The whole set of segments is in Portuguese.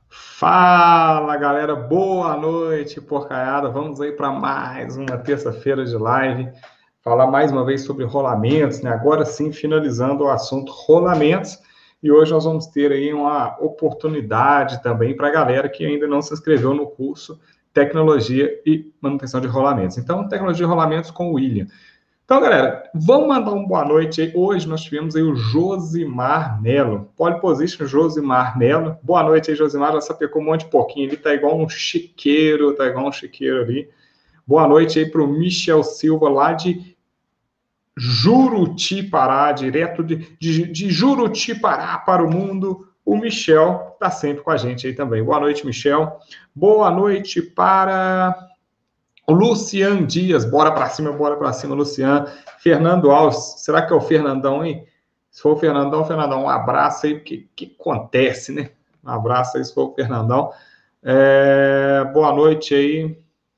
Fala, galera, boa noite, porcaiada. Vamos aí para mais uma terça-feira de live. Falar mais uma vez sobre rolamentos, né? Agora sim, finalizando o assunto rolamentos. E hoje nós vamos ter aí uma oportunidade também para a galera que ainda não se inscreveu no curso Tecnologia e Manutenção de Rolamentos. Então, Tecnologia e Rolamentos com o William. Então, galera, vamos mandar uma boa noite aí. Hoje nós tivemos aí o Josimar Melo, pole position Josimar Melo. Boa noite aí, Josimar. Já sapecou um monte de porquinho. Ele tá igual um chiqueiro, ali. Boa noite aí para o Michel Silva, lá de Juruti, Pará, direto de Juruti, Pará para o mundo. O Michel tá sempre com a gente aí também. Boa noite, Michel. Boa noite para o Lucian Dias, bora para cima, Lucian. Fernando Alves, será que é o Fernandão, hein? Se for o Fernandão, um abraço aí, porque que acontece, né? Um abraço aí, se for o Fernandão. Boa noite aí.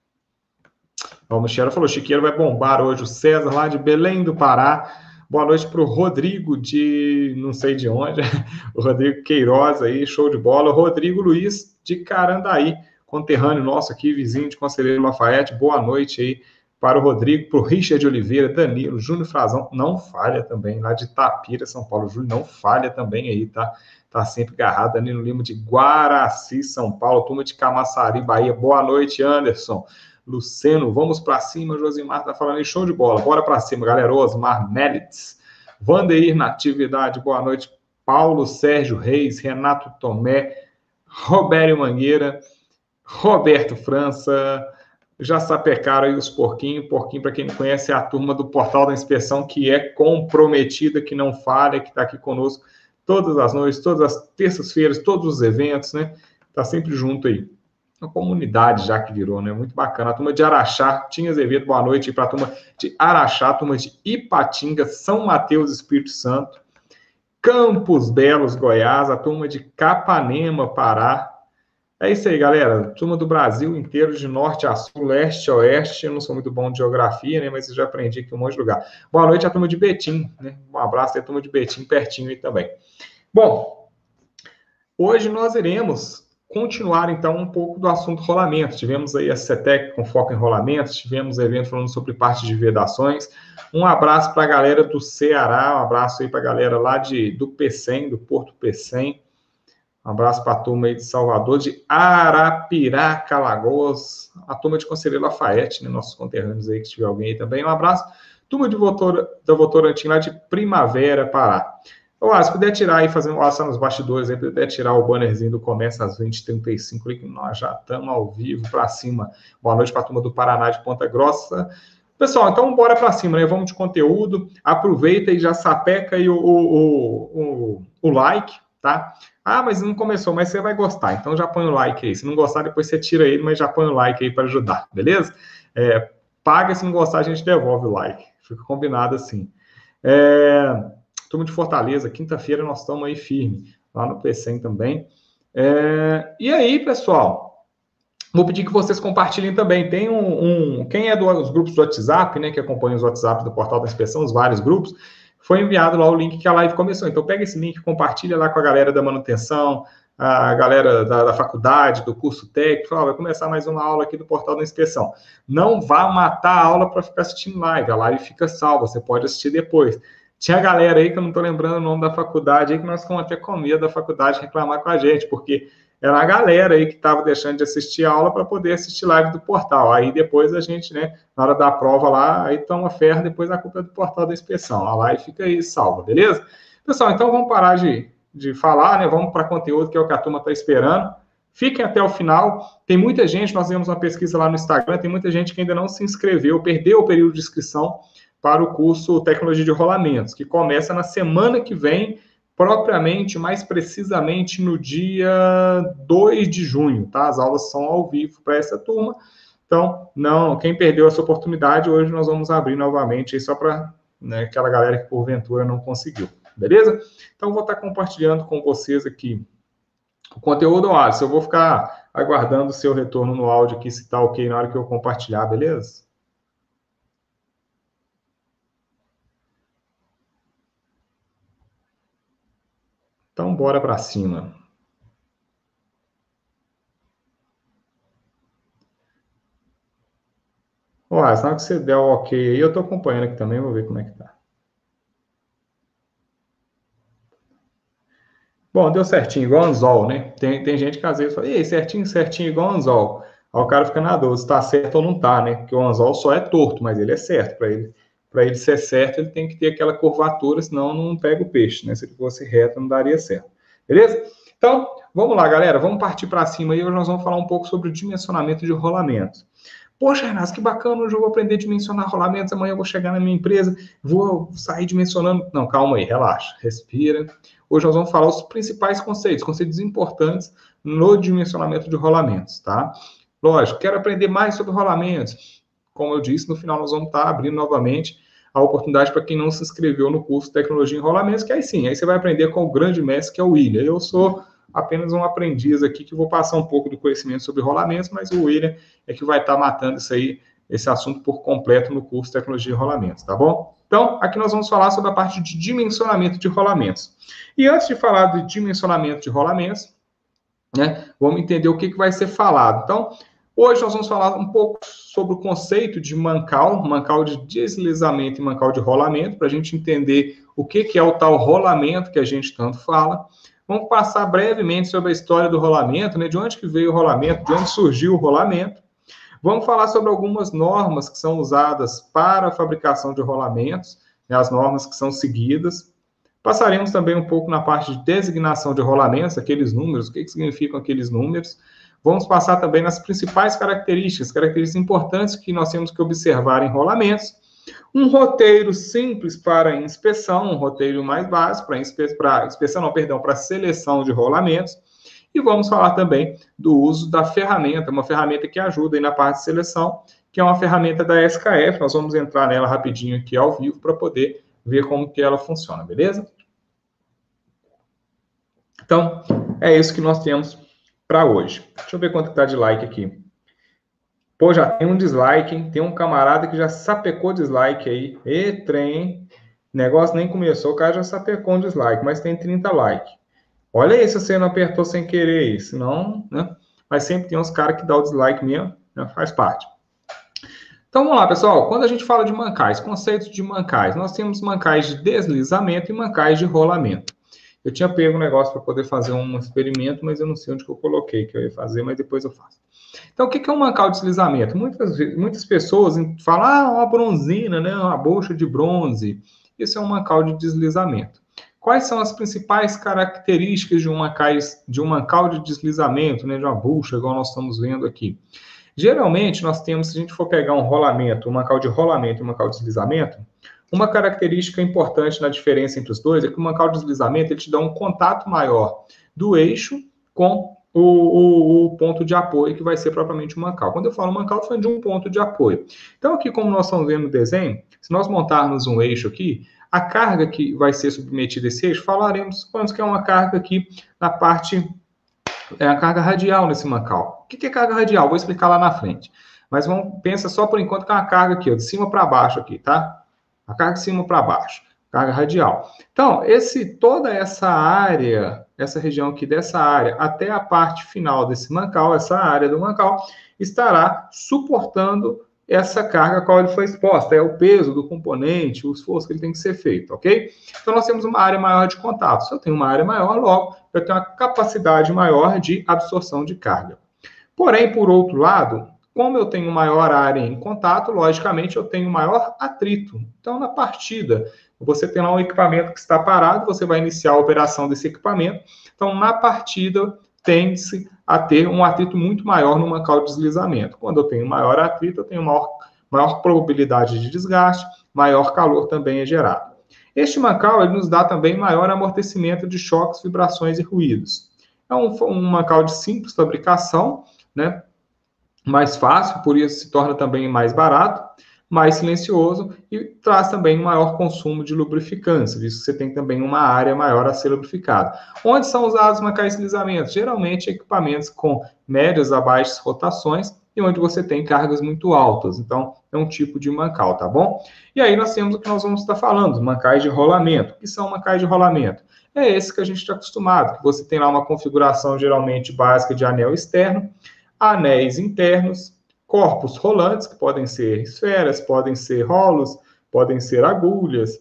O Michel falou, Chiqueiro vai bombar hoje. O César, lá de Belém do Pará. Boa noite para o Rodrigo de não sei de onde. O Rodrigo Queiroz aí, show de bola. O Rodrigo Luiz de Carandaí, conterrâneo nosso aqui, vizinho de Conselheiro Lafayette. Boa noite aí para o Rodrigo, para o Richard Oliveira, Danilo, Júnior Frazão, não falha também, lá de Tapira, São Paulo. Júnior não falha também aí, tá? Tá sempre agarrado. Danilo Lima de Guaraci, São Paulo. Turma de Camaçari, Bahia. Boa noite, Anderson. Luceno, vamos para cima, Josimar tá falando aí, show de bola, bora para cima, galera, Osmar Melitz, Vandeir na atividade, boa noite, Paulo Sérgio Reis, Renato Tomé, Robério Mangueira, Roberto França, já sapecaram aí os porquinho para quem não conhece é a turma do Portal da Inspeção, que é comprometida, que não falha, que está aqui conosco todas as noites, todas as terças-feiras, todos os eventos, né, tá sempre junto aí. Uma comunidade já que virou, né? Muito bacana. A turma de Araxá, Tinha Azevedo, boa noite para a turma de Araxá, a turma de Ipatinga, São Mateus, Espírito Santo, Campos Belos, Goiás, a turma de Capanema, Pará. É isso aí, galera. Turma do Brasil inteiro, de norte a sul, leste a oeste. Eu não sou muito bom de geografia, né? Mas eu já aprendi aqui um monte de lugar. Boa noite à turma de Betim, né? Um abraço à turma de Betim, pertinho aí também. Bom, hoje nós iremos continuar, então, um pouco do assunto rolamento. Tivemos aí a CETEC com foco em rolamentos, tivemos evento falando sobre parte de vedações. Um abraço para a galera do Ceará, um abraço aí para a galera lá do PECEM, do Porto PECEM. Um abraço para a turma aí de Salvador, de Arapiraca, Alagoas, a turma de Conselheiro Lafayette, né, nossos conterrâneos aí, que tiver alguém aí também. Um abraço. Turma da Votorantim lá de Primavera, Pará. Se puder tirar aí, fazer um ação nos bastidores aí, puder tirar o bannerzinho do Começa às 20h35, que nós já estamos ao vivo para cima. Boa noite para a turma do Paraná de Ponta Grossa. Pessoal, então bora para cima, né? Vamos de conteúdo. Aproveita e já sapeca aí o like, tá? Ah, mas não começou, mas você vai gostar. Então já põe o like aí. Se não gostar, depois você tira ele, mas já põe o like aí para ajudar, beleza? Paga, se não gostar, a gente devolve o like. Fica combinado assim. Turma de Fortaleza, quinta-feira nós estamos aí firme, lá no PCM também. E aí, pessoal, vou pedir que vocês compartilhem também. Tem quem é dos grupos do WhatsApp, né, que acompanha os WhatsApp do Portal da Inspeção, os vários grupos, foi enviado lá o link que a live começou. Então, pega esse link, compartilha lá com a galera da manutenção, a galera da faculdade, do curso técnico. Fala, vai começar mais uma aula aqui do Portal da Inspeção. Não vá matar a aula para ficar assistindo live. A live fica salva, você pode assistir depois. Tinha galera aí, que eu não estou lembrando o nome da faculdade, aí que nós ficamos até com medo da faculdade reclamar com a gente, porque era a galera aí que estava deixando de assistir a aula para poder assistir live do portal. Aí depois a gente, né, na hora da prova lá, aí toma ferro, depois a culpa é do portal da inspeção. A live fica aí salva, beleza? Pessoal, então vamos parar de falar, né? Vamos para conteúdo, que é o que a turma está esperando. Fiquem até o final. Tem muita gente, nós temos uma pesquisa lá no Instagram, tem muita gente que ainda não se inscreveu, perdeu o período de inscrição para o curso Tecnologia de Rolamentos, que começa na semana que vem, propriamente, mais precisamente no dia 2 de junho, tá? As aulas são ao vivo para essa turma. Então, não, quem perdeu essa oportunidade, hoje nós vamos abrir novamente, só para, né, aquela galera que porventura não conseguiu, beleza? Então, vou estar compartilhando com vocês aqui o conteúdo, Alisson. Eu vou ficar aguardando o seu retorno no áudio aqui, se está ok na hora que eu compartilhar, beleza? Então, bora para cima. Ó, senão que você der o ok aí, eu tô acompanhando aqui também, vou ver como é que tá. Bom, deu certinho, igual anzol, né? Tem gente que às vezes fala, ei, certinho, certinho, igual anzol. Aí o cara fica na dúvida se tá certo ou não tá, né? Porque o anzol só é torto, mas ele é certo. Para ele ser certo, ele tem que ter aquela curvatura, senão não pega o peixe, né? Se ele fosse reto, não daria certo. Beleza? Então, vamos lá, galera. Vamos partir para cima aí. Hoje nós vamos falar um pouco sobre o dimensionamento de rolamentos. Poxa, Renato, que bacana, hoje eu vou aprender a dimensionar rolamentos, amanhã eu vou chegar na minha empresa, vou sair dimensionando. Não, calma aí, relaxa, respira. Hoje nós vamos falar os principais conceitos importantes no dimensionamento de rolamentos, tá? Lógico, quero aprender mais sobre rolamentos. Como eu disse, no final nós vamos estar abrindo novamente a oportunidade para quem não se inscreveu no curso Tecnologia em Rolamentos, que aí sim, aí você vai aprender com o grande mestre, que é o William. Eu sou apenas um aprendiz aqui que vou passar um pouco do conhecimento sobre rolamentos, mas o William é que vai estar matando isso aí, esse assunto por completo no curso Tecnologia em Rolamentos, tá bom? Então, aqui nós vamos falar sobre a parte de dimensionamento de rolamentos. E antes de falar de dimensionamento de rolamentos, né, vamos entender o que vai ser falado. Então, hoje nós vamos falar um pouco sobre o conceito de mancal de deslizamento e mancal de rolamento, para a gente entender o que é o tal rolamento que a gente tanto fala. Vamos passar brevemente sobre a história do rolamento, né, de onde que veio o rolamento, de onde surgiu o rolamento. Vamos falar sobre algumas normas que são usadas para a fabricação de rolamentos, né, as normas que são seguidas. Passaremos também um pouco na parte de designação de rolamentos, aqueles números, o que significam aqueles números. Vamos passar também nas principais características importantes que nós temos que observar em rolamentos. Um roteiro simples para inspeção, um roteiro mais básico para seleção de rolamentos. E vamos falar também do uso da ferramenta, uma ferramenta que ajuda aí na parte de seleção, que é uma ferramenta da SKF. Nós vamos entrar nela rapidinho aqui ao vivo para poder ver como que ela funciona, beleza? Então, é isso que nós temos para hoje. Deixa eu ver quanto está de like aqui. Pô, já tem um dislike, hein? Tem um camarada que já sapecou dislike aí. E trem, negócio nem começou, o cara já sapecou um dislike, mas tem 30 likes. Olha aí se você não apertou sem querer isso, não, né? Mas sempre tem uns caras que dão o dislike mesmo, né? Faz parte. Então vamos lá, pessoal. Quando a gente fala de mancais, conceitos de mancais, nós temos mancais de deslizamento e mancais de rolamento. Eu tinha pego um negócio para poder fazer um experimento, mas eu não sei onde que eu coloquei que eu ia fazer, mas depois eu faço. Então, o que é um mancal de deslizamento? Muitas pessoas falam, uma bronzina, né? Uma bucha de bronze. Isso é um mancal de deslizamento. Quais são as principais características de um mancal de deslizamento, né? De uma bucha, igual nós estamos vendo aqui? Geralmente, nós temos, se a gente for pegar um rolamento, um mancal de rolamento e um mancal de deslizamento, uma característica importante na diferença entre os dois é que o mancal de deslizamento ele te dá um contato maior do eixo com o ponto de apoio, que vai ser propriamente o mancal. Quando eu falo mancal, eu estou falando de um ponto de apoio. Então, aqui, como nós estamos vendo no desenho, se nós montarmos um eixo aqui, a carga que vai ser submetida a esse eixo, suponhamos que é uma carga aqui na parte, a carga radial nesse mancal. O que é carga radial? Vou explicar lá na frente. Mas pensa só por enquanto que é uma carga aqui, ó, de cima para baixo aqui, tá? A carga de cima para baixo, carga radial. Então, toda essa área, essa região aqui dessa área, até a parte final desse mancal, essa área do mancal, estará suportando essa carga a qual ele foi exposta. É o peso do componente, o esforço que ele tem que ser feito, ok? Então, nós temos uma área maior de contato. Se eu tenho uma área maior, logo, eu tenho uma capacidade maior de absorção de carga. Porém, por outro lado, como eu tenho maior área em contato, logicamente eu tenho maior atrito. Então, na partida, você tem lá um equipamento que está parado, você vai iniciar a operação desse equipamento. Então, na partida, tende-se a ter um atrito muito maior no mancal de deslizamento. Quando eu tenho maior atrito, eu tenho maior probabilidade de desgaste, maior calor também é gerado. Este mancal ele nos dá também maior amortecimento de choques, vibrações e ruídos. É um mancal de simples fabricação, né? Mais fácil, por isso se torna também mais barato, mais silencioso e traz também um maior consumo de lubrificantes, visto que você tem também uma área maior a ser lubrificada. Onde são usados os mancais de deslizamento? Geralmente equipamentos com médias a baixas rotações e onde você tem cargas muito altas. Então, é um tipo de mancal, tá bom? E aí nós temos o que nós vamos estar falando, os mancais de rolamento. O que são mancais de rolamento? É esse que a gente está acostumado, que você tem lá uma configuração geralmente básica de anel externo, anéis internos, corpos rolantes, que podem ser esferas, podem ser rolos, podem ser agulhas.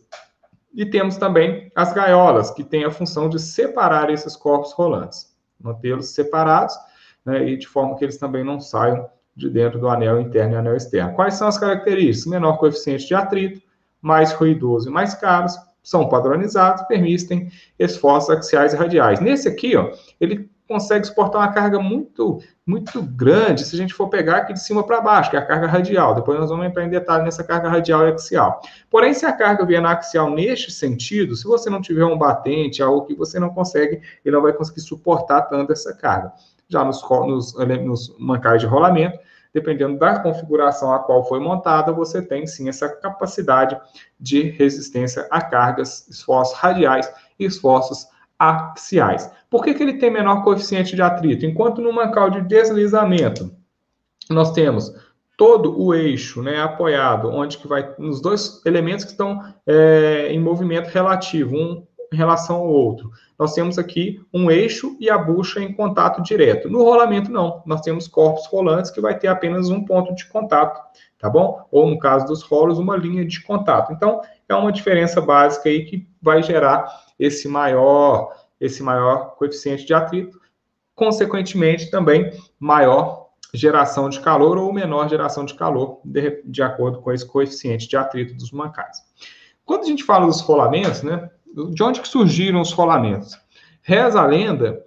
E temos também as gaiolas, que têm a função de separar esses corpos rolantes, mantê-los separados, né, e de forma que eles também não saiam de dentro do anel interno e anel externo. Quais são as características? Menor coeficiente de atrito, mais ruidoso e mais caros, são padronizados, permitem esforços axiais e radiais. Nesse aqui, ó, ele consegue suportar uma carga muito grande, se a gente for pegar aqui de cima para baixo, que é a carga radial. Depois nós vamos entrar em detalhe nessa carga radial e axial. Porém, se a carga vier na axial neste sentido, se você não tiver um batente, algo que você não consegue, ele não vai conseguir suportar tanto essa carga. Já nos mancais de rolamento, dependendo da configuração a qual foi montada, você tem sim essa capacidade de resistência a cargas, esforços radiais e esforços axiais. Por que ele tem menor coeficiente de atrito? Enquanto no mancal de deslizamento, nós temos todo o eixo, né, apoiado, onde que vai nos dois elementos que estão em movimento relativo, um em relação ao outro. Nós temos aqui um eixo e a bucha em contato direto. No rolamento, não. Nós temos corpos rolantes que vai ter apenas um ponto de contato, tá bom? Ou, no caso dos rolos, uma linha de contato. Então, é uma diferença básica aí que vai gerar esse maior coeficiente de atrito. Consequentemente, também, maior geração de calor ou menor geração de calor, de acordo com esse coeficiente de atrito dos mancais. Quando a gente fala dos rolamentos, né? De onde que surgiram os rolamentos? Reza a lenda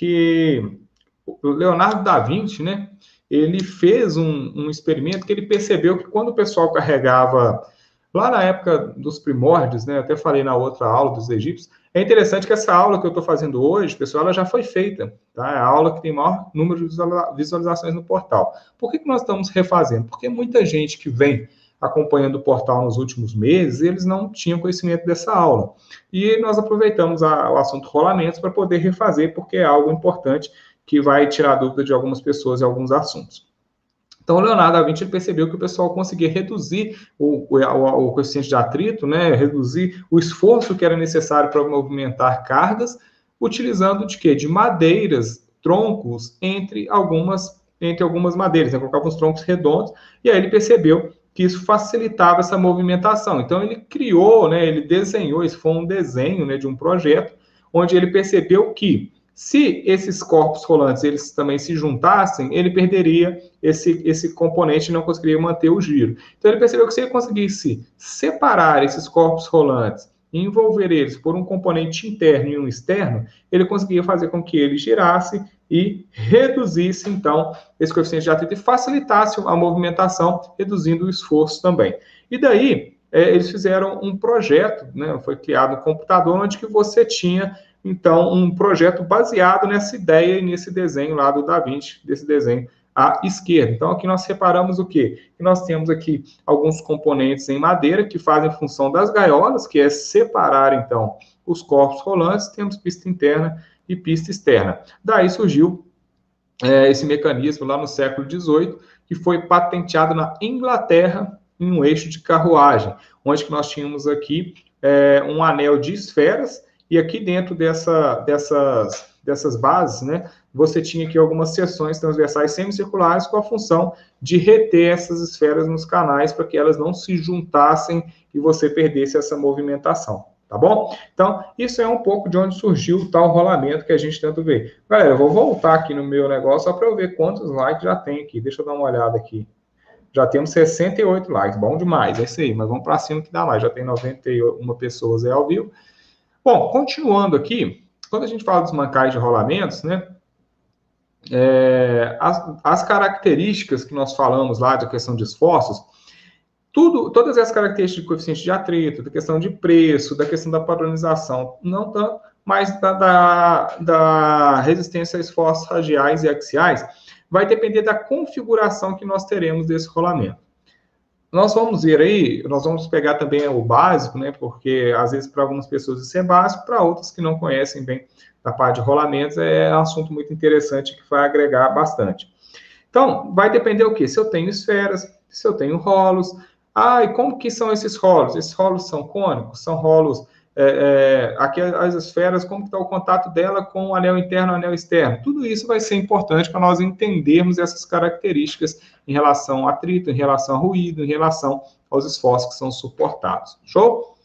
que o Leonardo da Vinci, né, ele fez um experimento que ele percebeu que quando o pessoal carregava, lá na época dos primórdios, né, até falei na outra aula dos egípcios, é interessante que essa aula que eu estou fazendo hoje, pessoal, ela já foi feita, tá? É a aula que tem maior número de visualizações no portal. Por que nós estamos refazendo? Porque muita gente que vem acompanhando o portal nos últimos meses, eles não tinham conhecimento dessa aula. E nós aproveitamos o assunto rolamentos para poder refazer, porque é algo importante que vai tirar dúvida de algumas pessoas em alguns assuntos. Então, o Leonardo da Vinci percebeu que o pessoal conseguia reduzir o coeficiente de atrito, né, reduzir o esforço que era necessário para movimentar cargas, utilizando de quê? De madeiras, troncos, entre algumas madeiras, né, colocava uns troncos redondos, e aí ele percebeu que isso facilitava essa movimentação. Então, ele criou, né, ele desenhou, isso foi um desenho, né, de um projeto, onde ele percebeu que, se esses corpos rolantes eles também se juntassem, ele perderia esse componente e não conseguiria manter o giro. Então, ele percebeu que se ele conseguisse separar esses corpos rolantes e envolver eles por um componente interno e um externo, ele conseguia fazer com que ele girasse e reduzisse, então, esse coeficiente de atrito e facilitasse a movimentação, reduzindo o esforço também. E daí, eles fizeram um projeto, né, foi criado um computador, onde que você tinha, então, um projeto baseado nessa ideia e nesse desenho lá do Da Vinci, desse desenho à esquerda. Então, aqui nós separamos o quê? Que nós temos aqui alguns componentes em madeira que fazem função das gaiolas, que é separar, então, os corpos rolantes. Temos pista interna e pista externa. Daí surgiu esse mecanismo lá no século XVIII, que foi patenteado na Inglaterra em um eixo de carruagem, onde que nós tínhamos aqui um anel de esferas, e aqui dentro dessas bases, né, você tinha aqui algumas seções transversais semicirculares com a função de reter essas esferas nos canais para que elas não se juntassem e você perdesse essa movimentação. Tá bom? Então, isso é um pouco de onde surgiu o tal rolamento que a gente tanto vê. Galera, eu vou voltar aqui no meu negócio só para eu ver quantos likes já tem aqui. Deixa eu dar uma olhada aqui. Já temos 68 likes. Bom demais, é isso aí. Mas vamos para cima que dá mais. Já tem 91 pessoas aí ao vivo. Bom, continuando aqui, quando a gente fala dos mancais de rolamentos, né? As características que nós falamos lá da questão de esforços, todas as características de coeficiente de atrito, da questão de preço, da questão da padronização, não tanto, mas da resistência a esforços radiais e axiais, vai depender da configuração que nós teremos desse rolamento. Nós vamos ver aí, nós vamos pegar também o básico, né? Porque às vezes para algumas pessoas isso é básico, para outras que não conhecem bem da parte de rolamentos é um assunto muito interessante que vai agregar bastante. Então, vai depender o quê? Se eu tenho esferas, se eu tenho rolos. E como que são esses rolos? Esses rolos são cônicos? São rolos aqui as esferas, como está o contato dela com o anel interno e o anel externo. Tudo isso vai ser importante para nós entendermos essas características em relação ao atrito, em relação ao ruído, em relação aos esforços que são suportados. Show?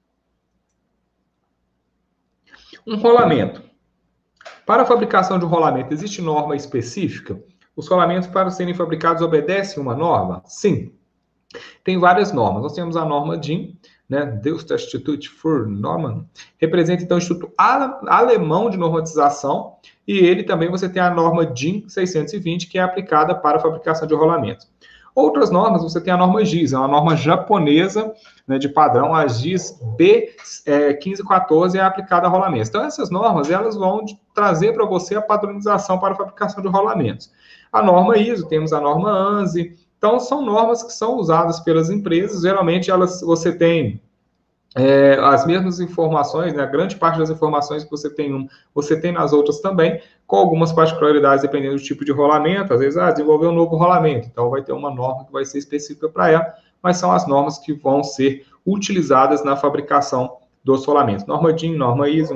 Um rolamento. Para a fabricação de um rolamento, existe norma específica? Os rolamentos, para serem fabricados, obedecem uma norma? Sim. Tem várias normas. Nós temos a norma DIN, né? Deutsche für Normen, representa então o Instituto Alemão de Normatização, e ele também você tem a norma DIN 620, que é aplicada para a fabricação de rolamentos. Outras normas, você tem a norma GIS, é uma norma japonesa, né, de padrão, a GIS B1514 é aplicada a rolamentos. Então, essas normas, elas vão trazer para você a padronização para a fabricação de rolamentos. A norma ISO, temos a norma ANSI. Então, são normas que são usadas pelas empresas, geralmente você tem as mesmas informações, né? A grande parte das informações que você tem nas outras também, com algumas particularidades dependendo do tipo de rolamento. Às vezes, desenvolver um novo rolamento, então vai ter uma norma que vai ser específica para ela, mas são as normas que vão ser utilizadas na fabricação dos rolamentos. Norma DIN, norma ISO,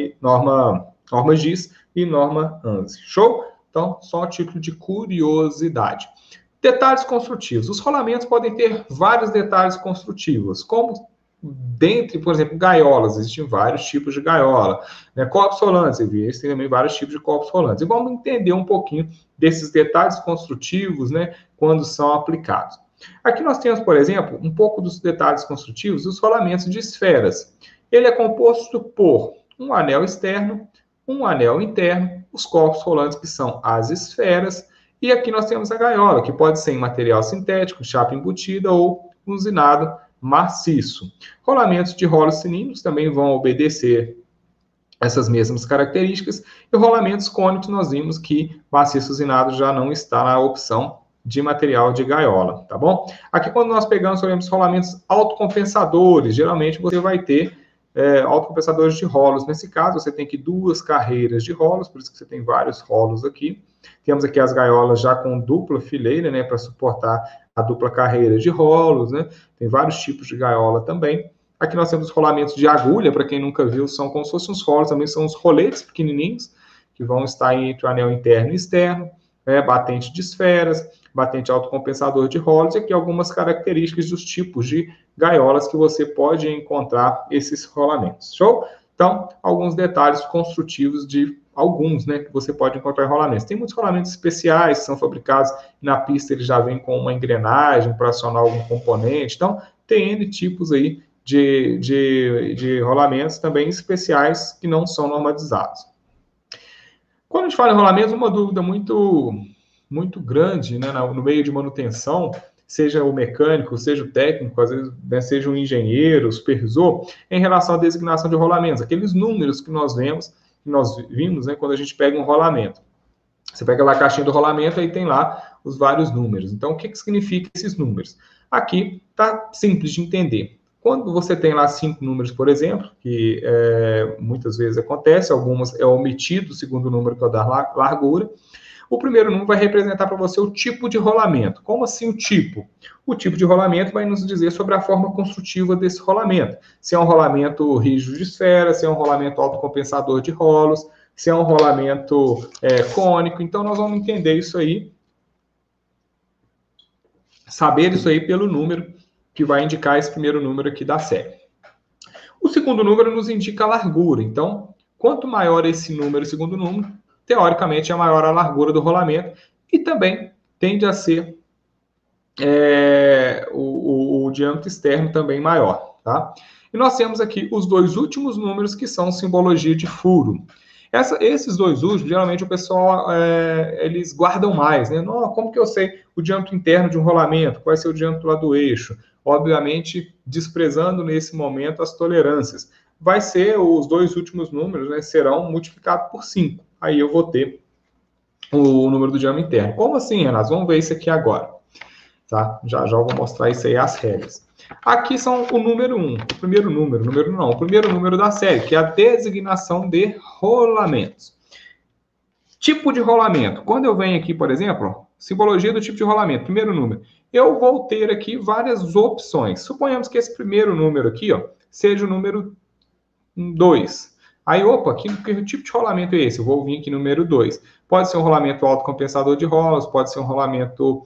norma GIS e norma ANSI. Show? Então, só a título de curiosidade. Detalhes construtivos. Os rolamentos podem ter vários detalhes construtivos, como dentre, por exemplo, gaiolas. Existem vários tipos de gaiola. Né? Corpos rolantes, existem também vários tipos de corpos rolantes. E vamos entender um pouquinho desses detalhes construtivos, né, quando são aplicados. Aqui nós temos, por exemplo, um pouco dos detalhes construtivos dos rolamentos de esferas. Ele é composto por um anel externo, um anel interno, os corpos rolantes, que são as esferas, e aqui nós temos a gaiola, que pode ser em material sintético, chapa embutida ou usinado maciço. Rolamentos de rolos cilíndricos também vão obedecer essas mesmas características, e rolamentos cônicos nós vimos que maciço usinado já não está na opção de material de gaiola, tá bom? Aqui quando nós olhamos rolamentos autocompensadores, geralmente você vai ter autocompensadores de rolos. Nesse caso, você tem aqui 2 carreiras de rolos, por isso que você tem vários rolos aqui. Temos aqui as gaiolas já com dupla fileira, né, para suportar a dupla carreira de rolos, né? Tem vários tipos de gaiola também. Aqui nós temos os rolamentos de agulha, para quem nunca viu, são como se fossem uns rolos, também são os roletes pequenininhos, que vão estar entre o anel interno e externo, batente de esferas, batente autocompensador de rolos, e aqui algumas características dos tipos de gaiolas que você pode encontrar esses rolamentos. Show? Então, alguns detalhes construtivos de alguns, né, que você pode encontrar em rolamentos. Tem muitos rolamentos especiais que são fabricados na pista, ele já vem com uma engrenagem para acionar algum componente. Então, tem N tipos aí de rolamentos também especiais que não são normatizados. Quando a gente fala em rolamentos, uma dúvida muito grande, né, no meio de manutenção, seja o mecânico, seja o técnico, às vezes, né, seja o engenheiro, o supervisor, em relação à designação de rolamentos, aqueles números que nós vimos, né, quando a gente pega um rolamento. Você pega lá a caixinha do rolamento, aí tem lá os vários números. Então, o que significa esses números? Aqui está simples de entender. Quando você tem lá 5 números, por exemplo, que muitas vezes acontece, algumas é omitido o segundo número, que é o da largura. O primeiro número vai representar para você o tipo de rolamento. Como assim o tipo? O tipo de rolamento vai nos dizer sobre a forma construtiva desse rolamento. Se é um rolamento rígido de esfera, se é um rolamento autocompensador de rolos, se é um rolamento cônico. Então, nós vamos entender isso aí, saber isso aí pelo número que vai indicar esse primeiro número aqui da série. O segundo número nos indica a largura. Então, quanto maior esse número, o segundo número, teoricamente é maior a largura do rolamento, e também tende a ser o diâmetro externo também maior, tá? E nós temos aqui os 2 últimos números, que são simbologia de furo. Esses 2 últimos, geralmente o pessoal, eles guardam mais, né? Não, como que eu sei o diâmetro interno de um rolamento? Qual vai ser o diâmetro lá do eixo? Obviamente, desprezando nesse momento as tolerâncias. Vai ser, os 2 últimos números, né, serão multiplicados por 5. Aí eu vou ter o número do diâmetro interno. Como assim, Renato? Vamos ver isso aqui agora. Tá? Já eu vou mostrar isso aí, as regras. Aqui são o número 1, o primeiro número, o primeiro número da série, que é a designação de rolamentos. Tipo de rolamento. Quando eu venho aqui, por exemplo, simbologia do tipo de rolamento, primeiro número, eu vou ter aqui várias opções. Suponhamos que esse primeiro número aqui, ó, seja o número 2. Aí, opa, que tipo de rolamento é esse? Eu vou vir aqui no número 2. Pode ser um rolamento autocompensador de rolos, pode ser um rolamento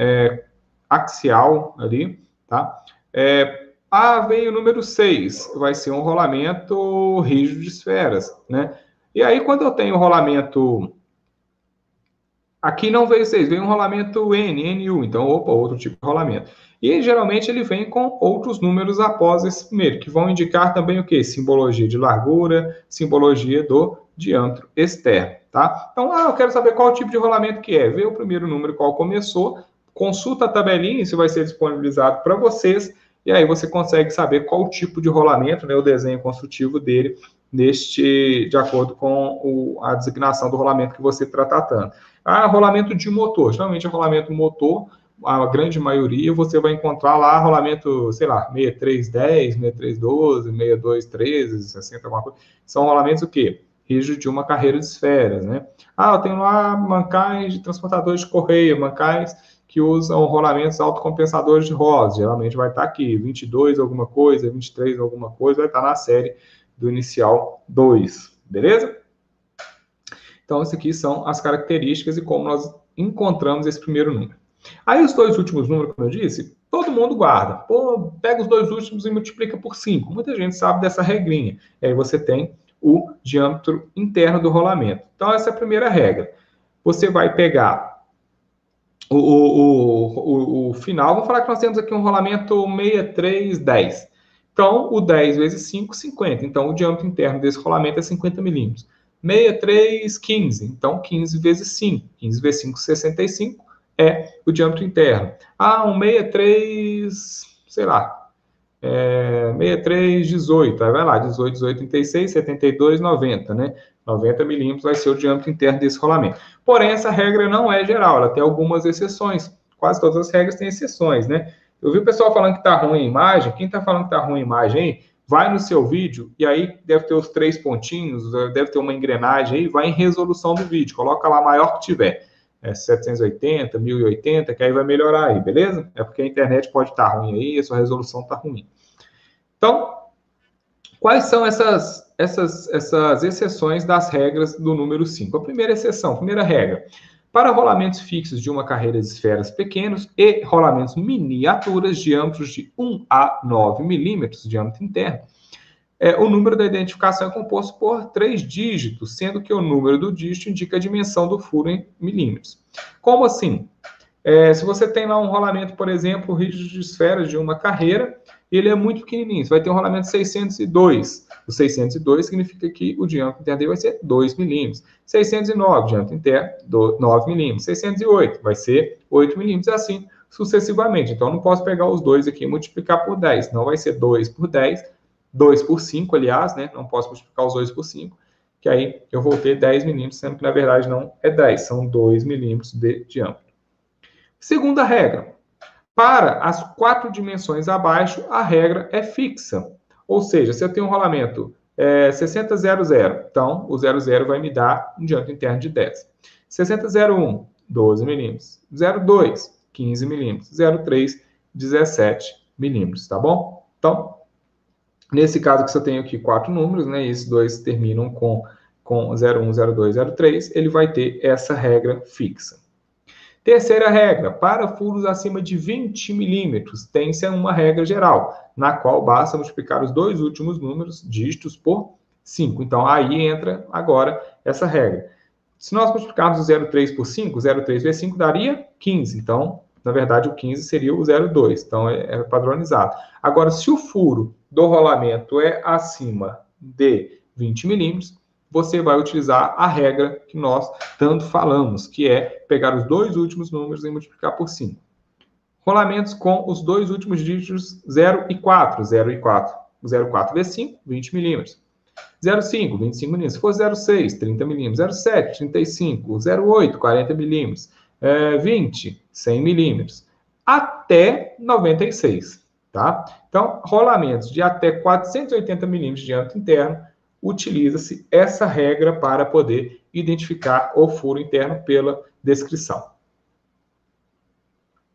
axial ali, tá? Veio o número 6, vai ser um rolamento rígido de esferas, né? E aí, quando eu tenho rolamento... Aqui não veio 6, veio um rolamento NU, então, opa, outro tipo de rolamento. E, geralmente, ele vem com outros números após esse primeiro, que vão indicar também o quê? Simbologia de largura, simbologia do diâmetro externo, tá? Então, eu quero saber qual tipo de rolamento que é. Vê o primeiro número qual começou, consulta a tabelinha, isso vai ser disponibilizado para vocês, e aí você consegue saber qual tipo de rolamento, né, o desenho construtivo dele, de acordo com a designação do rolamento que você está tratando. Rolamento de motor. Geralmente, rolamento motor, a grande maioria, você vai encontrar lá rolamento, sei lá, 6310, 6312, 6213, 60, alguma coisa. São rolamentos o quê? Rígido de uma carreira de esferas, né? Eu tenho lá mancais de transportadores de correia, mancais que usam rolamentos autocompensadores de rodas. Geralmente vai estar aqui, 22 alguma coisa, 23 alguma coisa, vai estar na série do inicial 2, beleza? Então, essas aqui são as características e como nós encontramos esse primeiro número. Aí, os dois últimos números, como eu disse, todo mundo guarda. Pô, pega os dois últimos e multiplica por 5. Muita gente sabe dessa regrinha. E aí você tem o diâmetro interno do rolamento. Então, essa é a primeira regra. Você vai pegar o final. Vamos falar que nós temos aqui um rolamento 6310. Então, o 10 vezes 5, 50. Então, o diâmetro interno desse rolamento é 50 milímetros. 6315. Então, 15 vezes 5. 15 vezes 5, 65 é o diâmetro interno. Um 63, sei lá, 6318. Aí vai lá, 18, 18, 36, 72, 90, né? 90 milímetros vai ser o diâmetro interno desse rolamento. Porém, essa regra não é geral, ela tem algumas exceções. Quase todas as regras têm exceções, né? Eu vi o pessoal falando que está ruim a imagem. Quem está falando que está ruim a imagem aí, vai no seu vídeo e aí deve ter os 3 pontinhos, deve ter uma engrenagem aí, vai em resolução do vídeo, coloca lá maior que tiver. 780, 1080, que aí vai melhorar aí, beleza? É porque a internet pode estar ruim aí e a sua resolução está ruim. Então, quais são essas exceções das regras do número 5? A primeira exceção, a primeira regra, para rolamentos fixos de uma carreira de esferas pequenos e rolamentos miniaturas, diâmetros de 1 a 9 milímetros, diâmetro interno, o número da identificação é composto por 3 dígitos, sendo que o número do dígito indica a dimensão do furo em milímetros. Como assim? Se você tem lá um rolamento, por exemplo, rígido de esferas de uma carreira, ele é muito pequenininho. Você vai ter um rolamento 602. O 602 significa que o diâmetro interno dele vai ser 2 milímetros. 609, diâmetro interno, 9 milímetros. 608 vai ser 8 milímetros, e assim sucessivamente. Então, eu não posso pegar os dois aqui e multiplicar por 10. Não vai ser 2 por 10, 2 por 5, aliás, né? Não posso multiplicar os 2 por 5, que aí eu vou ter 10 milímetros, sendo que, na verdade, não é 10, são 2 milímetros de diâmetro. Segunda regra. Para as 4 dimensões abaixo, a regra é fixa. Ou seja, se eu tenho um rolamento 6000, então o 00 vai me dar um diâmetro interno de 10. 6001, 12 milímetros. 02, 15 milímetros. 03, 17 milímetros, tá bom? Então, nesse caso que eu tenho aqui 4 números, né? E esses dois terminam com 01, 02, 03, ele vai ter essa regra fixa. Terceira regra, para furos acima de 20 milímetros, tem-se uma regra geral, na qual basta multiplicar os dois últimos números, dígitos, por 5. Então, aí entra agora essa regra. Se nós multiplicarmos o 0,3 por 5, 0,3 vezes 5 daria 15. Então, na verdade, o 15 seria o 0,2. Então, é padronizado. Agora, se o furo do rolamento é acima de 20 milímetros, você vai utilizar a regra que nós tanto falamos, que é pegar os dois últimos números e multiplicar por 5. Rolamentos com os dois últimos dígitos 0 e 4. 0 e 4. 0,4 vezes 5, 20 milímetros. 0,5, 25 milímetros. Se for 0,6, 30 milímetros. 0,7, 35. 0,8, 40 milímetros. 20, 100 milímetros. Até 96, tá? Então, rolamentos de até 480 milímetros de diâmetro interno, utiliza-se essa regra para poder identificar o furo interno pela descrição.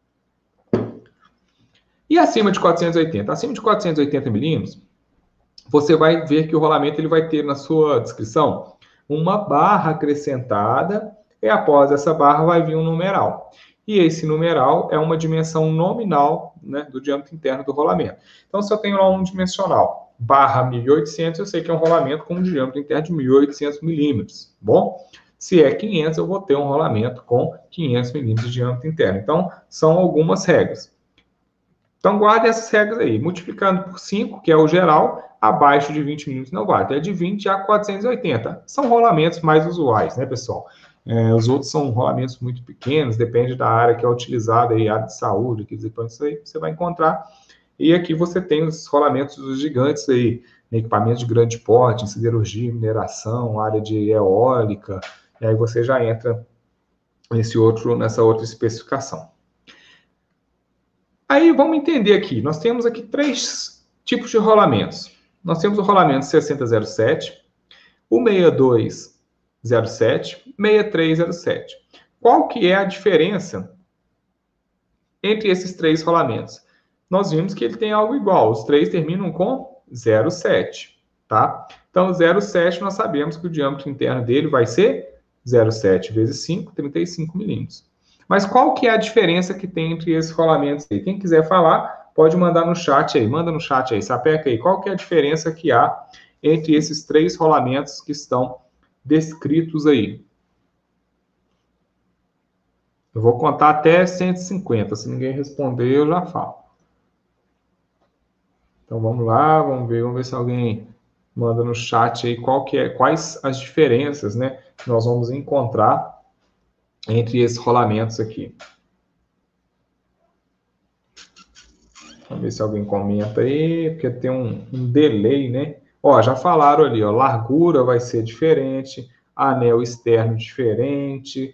E acima de 480? Acima de 480 milímetros, você vai ver que o rolamento ele vai ter na sua descrição uma barra acrescentada e após essa barra vai vir um numeral. E esse numeral é uma dimensão nominal, né, do diâmetro interno do rolamento. Então, se eu tenho lá um dimensional barra 1.800, eu sei que é um rolamento com um diâmetro interno de 1.800 milímetros, bom? Se é 500, eu vou ter um rolamento com 500 milímetros de diâmetro interno. Então, são algumas regras. Então, guarde essas regras aí. Multiplicando por 5, que é o geral, abaixo de 20 milímetros não vale. Então, é de 20 a 480. São rolamentos mais usuais, né, pessoal? Os outros são rolamentos muito pequenos, depende da área que é utilizada, aí, área de saúde, quer dizer, isso aí você vai encontrar. E aqui você tem os rolamentos dos gigantes aí, equipamentos de grande porte, em siderurgia, mineração, área de eólica, e aí você já entra nessa outra especificação. Aí vamos entender aqui, nós temos aqui 3 tipos de rolamentos. Nós temos o rolamento 6007, o 6207, 6307. Qual que é a diferença entre esses 3 rolamentos? Nós vimos que ele tem algo igual, os 3 terminam com 07, tá? Então, 07 nós sabemos que o diâmetro interno dele vai ser 0,7 vezes 5, 35 milímetros. Mas qual que é a diferença que tem entre esses rolamentos aí? Quem quiser falar, pode mandar no chat aí. Manda no chat aí, sapeca aí. Qual que é a diferença que há entre esses 3 rolamentos que estão descritos aí? Eu vou contar até 150. Se ninguém responder, eu já falo. Então, vamos lá, vamos ver se alguém manda no chat aí quais as diferenças, né, que nós vamos encontrar entre esses rolamentos aqui. Vamos ver se alguém comenta aí, porque tem um delay, né? Ó, já falaram ali, ó, largura vai ser diferente, anel externo diferente,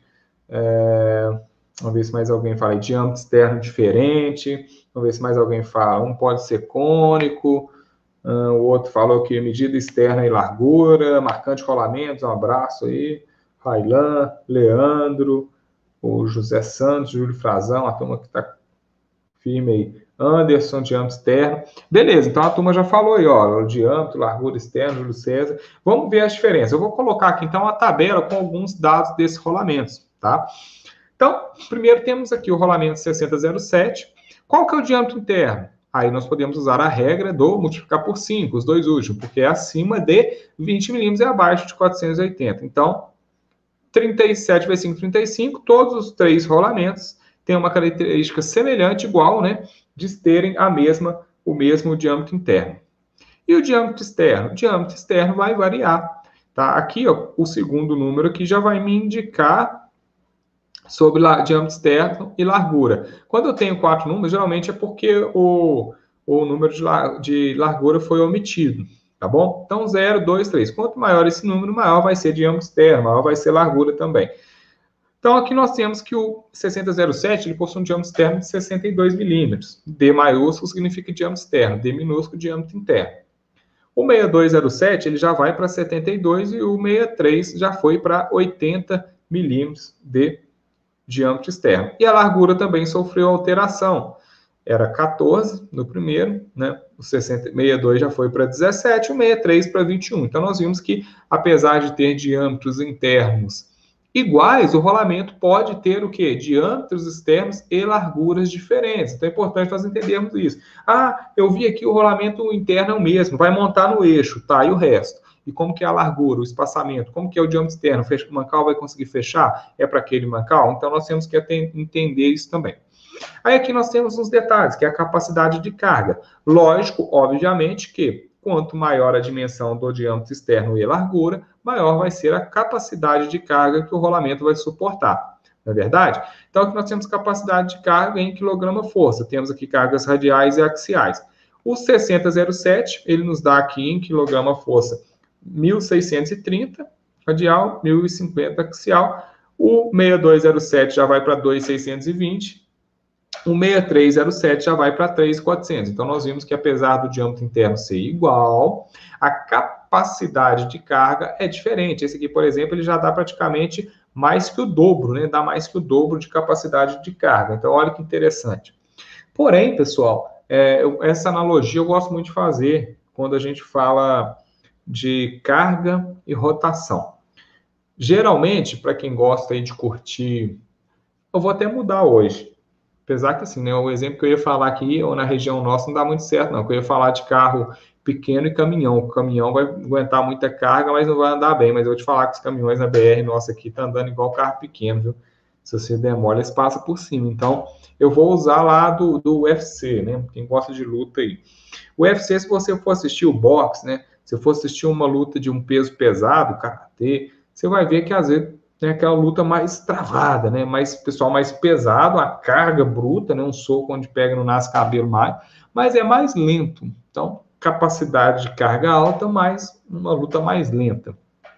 vamos ver se mais alguém fala aí, diâmetro externo diferente, vamos ver se mais alguém fala, um pode ser cônico, o outro falou que medida externa e largura, marcante rolamentos, um abraço aí, Railan, Leandro, o José Santos, Júlio Frazão, a turma que está firme aí, Anderson, diâmetro externo. Beleza, então a turma já falou aí, ó, o diâmetro, largura externa, Júlio César. Vamos ver as diferenças. Eu vou colocar aqui, então, a tabela com alguns dados desses rolamentos, tá? Então, primeiro temos aqui o rolamento 6007. Qual que é o diâmetro interno? Aí nós podemos usar a regra do multiplicar por 5, os dois últimos, porque é acima de 20 milímetros e abaixo de 480. Então, 37 vezes 5, 35, todos os 3 rolamentos têm uma característica semelhante, igual, né, de terem o mesmo diâmetro interno. E o diâmetro externo? O diâmetro externo vai variar, tá? Aqui, ó, o segundo número aqui já vai me indicar sobre diâmetro externo e largura. Quando eu tenho 4 números, geralmente é porque o número de largura foi omitido, tá bom? Então, 0, 2, 3. Quanto maior esse número, maior vai ser diâmetro externo, maior vai ser largura também. Então, aqui nós temos que o 6007 ele possui um diâmetro externo de 62 milímetros. D maiúsculo significa diâmetro externo, D minúsculo, diâmetro interno. O 6207 ele já vai para 72 e o 63 já foi para 80 milímetros de diâmetro externo. E a largura também sofreu alteração. Era 14 no primeiro, né? O 62 já foi para 17, o 63 para 21. Então, nós vimos que, apesar de ter diâmetros internos iguais, o rolamento pode ter o quê? Diâmetros externos e larguras diferentes. Então, é importante nós entendermos isso. Ah, eu vi aqui o rolamento interno é o mesmo, vai montar no eixo, tá? E o resto? E como que é a largura, o espaçamento? Como que é o diâmetro externo? O mancal vai conseguir fechar? É para aquele mancal? Então, nós temos que entender isso também. Aí aqui nós temos uns detalhes, que é a capacidade de carga. Lógico, obviamente, que quanto maior a dimensão do diâmetro externo e a largura, maior vai ser a capacidade de carga que o rolamento vai suportar. Não é verdade? Então, aqui nós temos capacidade de carga em quilograma-força. Temos aqui cargas radiais e axiais. O 6007, ele nos dá aqui em quilograma-força 1.630 radial, 1.050 axial. O 6207 já vai para 2.620. O 6307 já vai para 3.400. Então, nós vimos que, apesar do diâmetro interno ser igual, a capacidade de carga é diferente. Esse aqui, por exemplo, ele já dá praticamente mais que o dobro, né? Dá mais que o dobro de capacidade de carga. Então, olha que interessante. Porém, pessoal, essa analogia eu gosto muito de fazer quando a gente fala de carga e rotação. Geralmente, para quem gosta aí de curtir, eu vou até mudar hoje. Apesar que, assim, né, o exemplo que eu ia falar aqui, ou na região nossa, não dá muito certo, não. Eu ia falar de carro pequeno e caminhão. O caminhão vai aguentar muita carga, mas não vai andar bem. Mas eu vou te falar que os caminhões na BR nossa aqui tá andando igual carro pequeno, viu? Se você demora, eles passam por cima. Então, eu vou usar lá do UFC, né? Quem gosta de luta aí. O UFC, se você for assistir o boxe, né? Se for assistir uma luta de um peso pesado, karatê, você vai ver que às vezes tem aquela luta mais travada, né? Mais pessoal mais pesado, a carga bruta, né? Um soco onde pega no nasce cabelo mais, mas é mais lento. Então, capacidade de carga alta, mas uma luta mais lenta.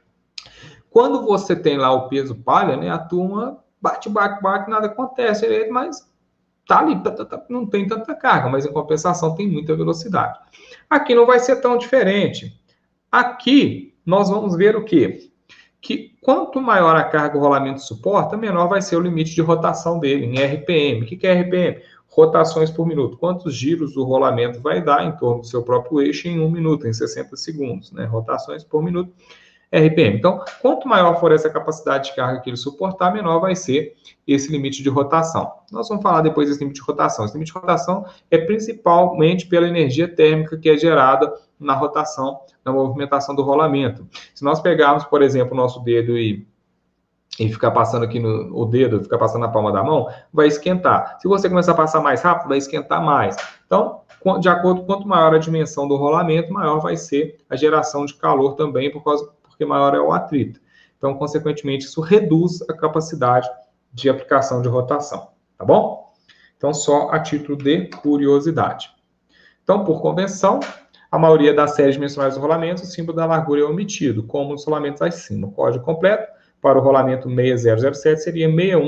Quando você tem lá o peso palha, né? A turma bate, nada acontece, mas tá ali, não tem tanta carga, mas em compensação tem muita velocidade. Aqui não vai ser tão diferente. Aqui nós vamos ver o quê? Que quanto maior a carga o rolamento suporta, menor vai ser o limite de rotação dele, em RPM. O que é RPM? Rotações por minuto. Quantos giros o rolamento vai dar em torno do seu próprio eixo em 1 minuto, em 60 segundos, né? Rotações por minuto, RPM. Então, quanto maior for essa capacidade de carga que ele suportar, menor vai ser esse limite de rotação. Nós vamos falar depois desse limite de rotação. Esse limite de rotação é principalmente pela energia térmica que é gerada na rotação, na movimentação do rolamento. Se nós pegarmos, por exemplo, o nosso dedo e ficar passando aqui o dedo, ficar passando na palma da mão, vai esquentar. Se você começar a passar mais rápido, vai esquentar mais. Então, de acordo com quanto maior a dimensão do rolamento, maior vai ser a geração de calor também, porque maior é o atrito. Então, consequentemente, isso reduz a capacidade de aplicação de rotação, tá bom? Então, só a título de curiosidade. Então, por convenção, a maioria das séries dimensionais do rolamento, o símbolo da largura é omitido, como nos rolamentos acima. O código completo para o rolamento 6007 seria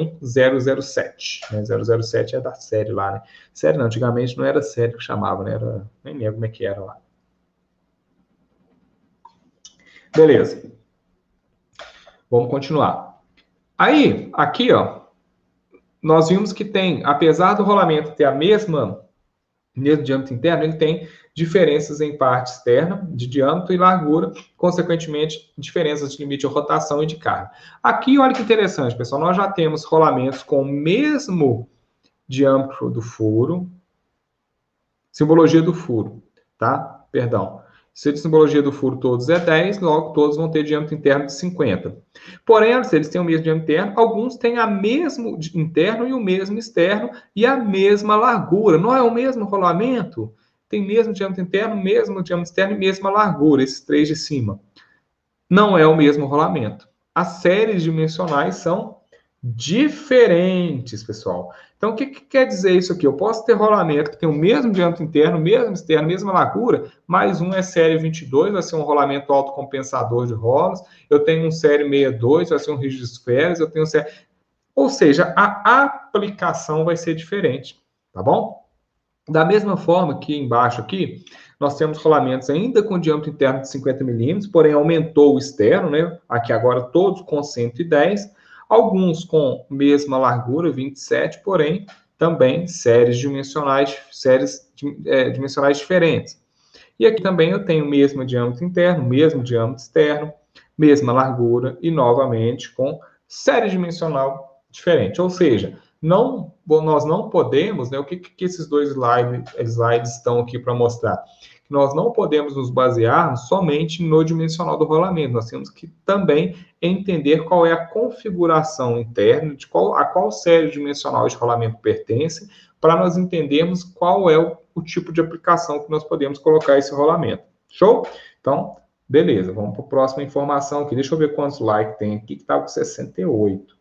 61007. Né? 007 é da série lá, né? Série não, antigamente não era série que chamava, né? Nem lembro como é que era lá. Beleza. Vamos continuar. Aí, aqui, ó, nós vimos que tem, apesar do rolamento ter a mesmo diâmetro interno, ele tem diferenças em parte externa, de diâmetro e largura, consequentemente, diferenças de limite de rotação e de carga. Aqui, olha que interessante, pessoal, nós já temos rolamentos com o mesmo diâmetro do furo, simbologia do furo, tá? Perdão. Se a simbologia do furo todos é 10, logo todos vão ter diâmetro interno de 50. Porém, se eles têm o mesmo diâmetro interno, alguns têm a mesmo interno e o mesmo externo e a mesma largura. Não é o mesmo rolamento? Tem mesmo diâmetro interno, mesmo diâmetro externo e mesma largura, esses três de cima. Não é o mesmo rolamento. As séries dimensionais são diferentes, pessoal. Então, o que quer dizer isso aqui? Eu posso ter rolamento que tem o mesmo diâmetro interno, mesmo externo, mesma largura, mas um é série 22, vai ser um rolamento autocompensador de rolos. Eu tenho um série 62, vai ser um rígido de esferas. Eu tenho um série... Ou seja, a aplicação vai ser diferente, tá bom? Da mesma forma que embaixo aqui, nós temos rolamentos ainda com diâmetro interno de 50 milímetros, porém aumentou o externo, né? Aqui agora todos com 110, alguns com mesma largura, 27, porém também séries dimensionais diferentes. E aqui também eu tenho o mesmo diâmetro interno, mesmo diâmetro externo, mesma largura e novamente com série dimensional diferente. Ou seja, nós não podemos, né? O que esses dois slides estão aqui para mostrar? Nós não podemos nos basear somente no dimensional do rolamento. Nós temos que também entender qual é a configuração interna, a qual série dimensional de rolamento pertence, para nós entendermos qual é o tipo de aplicação que nós podemos colocar esse rolamento. Show? Então, beleza. Vamos para a próxima informação aqui. Deixa eu ver quantos likes tem aqui, que está com 68.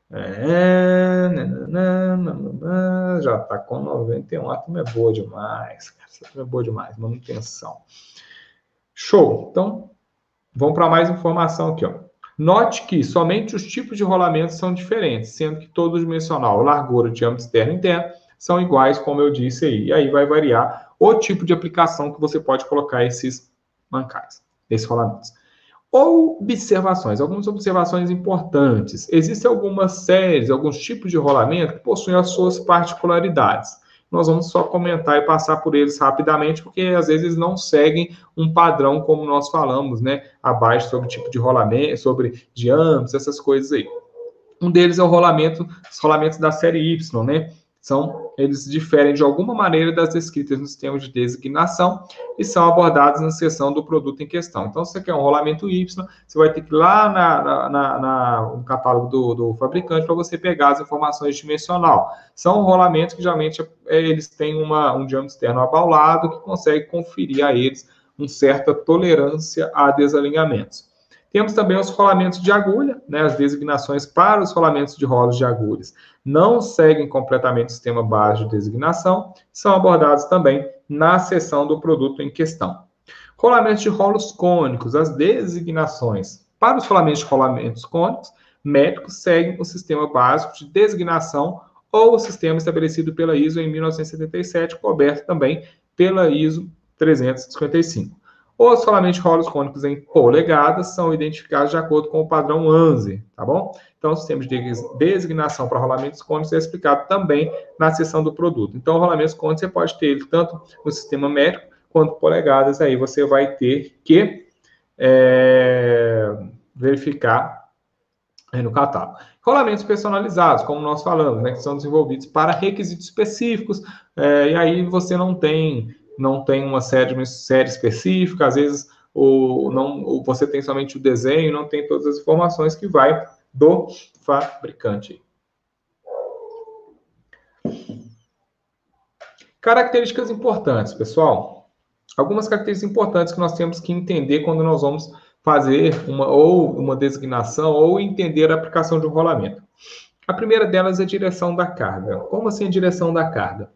Já está com 91. A turma é boa demais. Essa turma é boa demais. Manutenção. Show. Então, vamos para mais informação aqui. Ó. Note que somente os tipos de rolamentos são diferentes, sendo que todo dimensional, largura, diâmetro externo e interno, são iguais, como eu disse aí. E aí vai variar o tipo de aplicação que você pode colocar esses mancais, esses rolamentos. Observações, algumas observações importantes. Existem algumas séries, alguns tipos de rolamento que possuem as suas particularidades. nós vamos só comentar e passar por eles rapidamente, porque às vezes não seguem um padrão como nós falamos, né, abaixo sobre tipo de rolamento, sobre diâmetros, essas coisas aí. Um deles é o rolamento, os rolamentos da série Y, né? Eles diferem de alguma maneira das descritas no sistema de designação e são abordados na seção do produto em questão. Então, se você quer um rolamento Y, você vai ter que ir lá no catálogo do fabricante para você pegar as informações dimensional. São rolamentos que geralmente eles têm um diâmetro externo abaulado que consegue conferir a eles uma certa tolerância a desalinhamentos. Temos também os rolamentos de agulha, né, as designações para os rolamentos de rolos de agulhas não seguem completamente o sistema base de designação, são abordados também na seção do produto em questão. Rolamentos de rolos cônicos, as designações para os rolamentos cônicos, métricos seguem o sistema básico de designação ou o sistema estabelecido pela ISO em 1977, coberto também pela ISO 355. Os rolamentos de rolos cônicos em polegadas são identificados de acordo com o padrão ANSI, tá bom? Então, o sistema de designação para rolamentos cônicos é explicado também na seção do produto. Então, rolamentos cônicos você pode ter ele tanto no sistema métrico quanto polegadas, aí você vai ter que verificar no catálogo. Rolamentos personalizados, como nós falamos, né, que são desenvolvidos para requisitos específicos, e aí você não tem uma série específica, às vezes você tem somente o desenho, não tem todas as informações que vai do fabricante. Características importantes, pessoal. Algumas características importantes que nós temos que entender quando nós vamos fazer uma designação ou entender a aplicação de um rolamento. A primeira delas é a direção da carga. Como assim a direção da carga?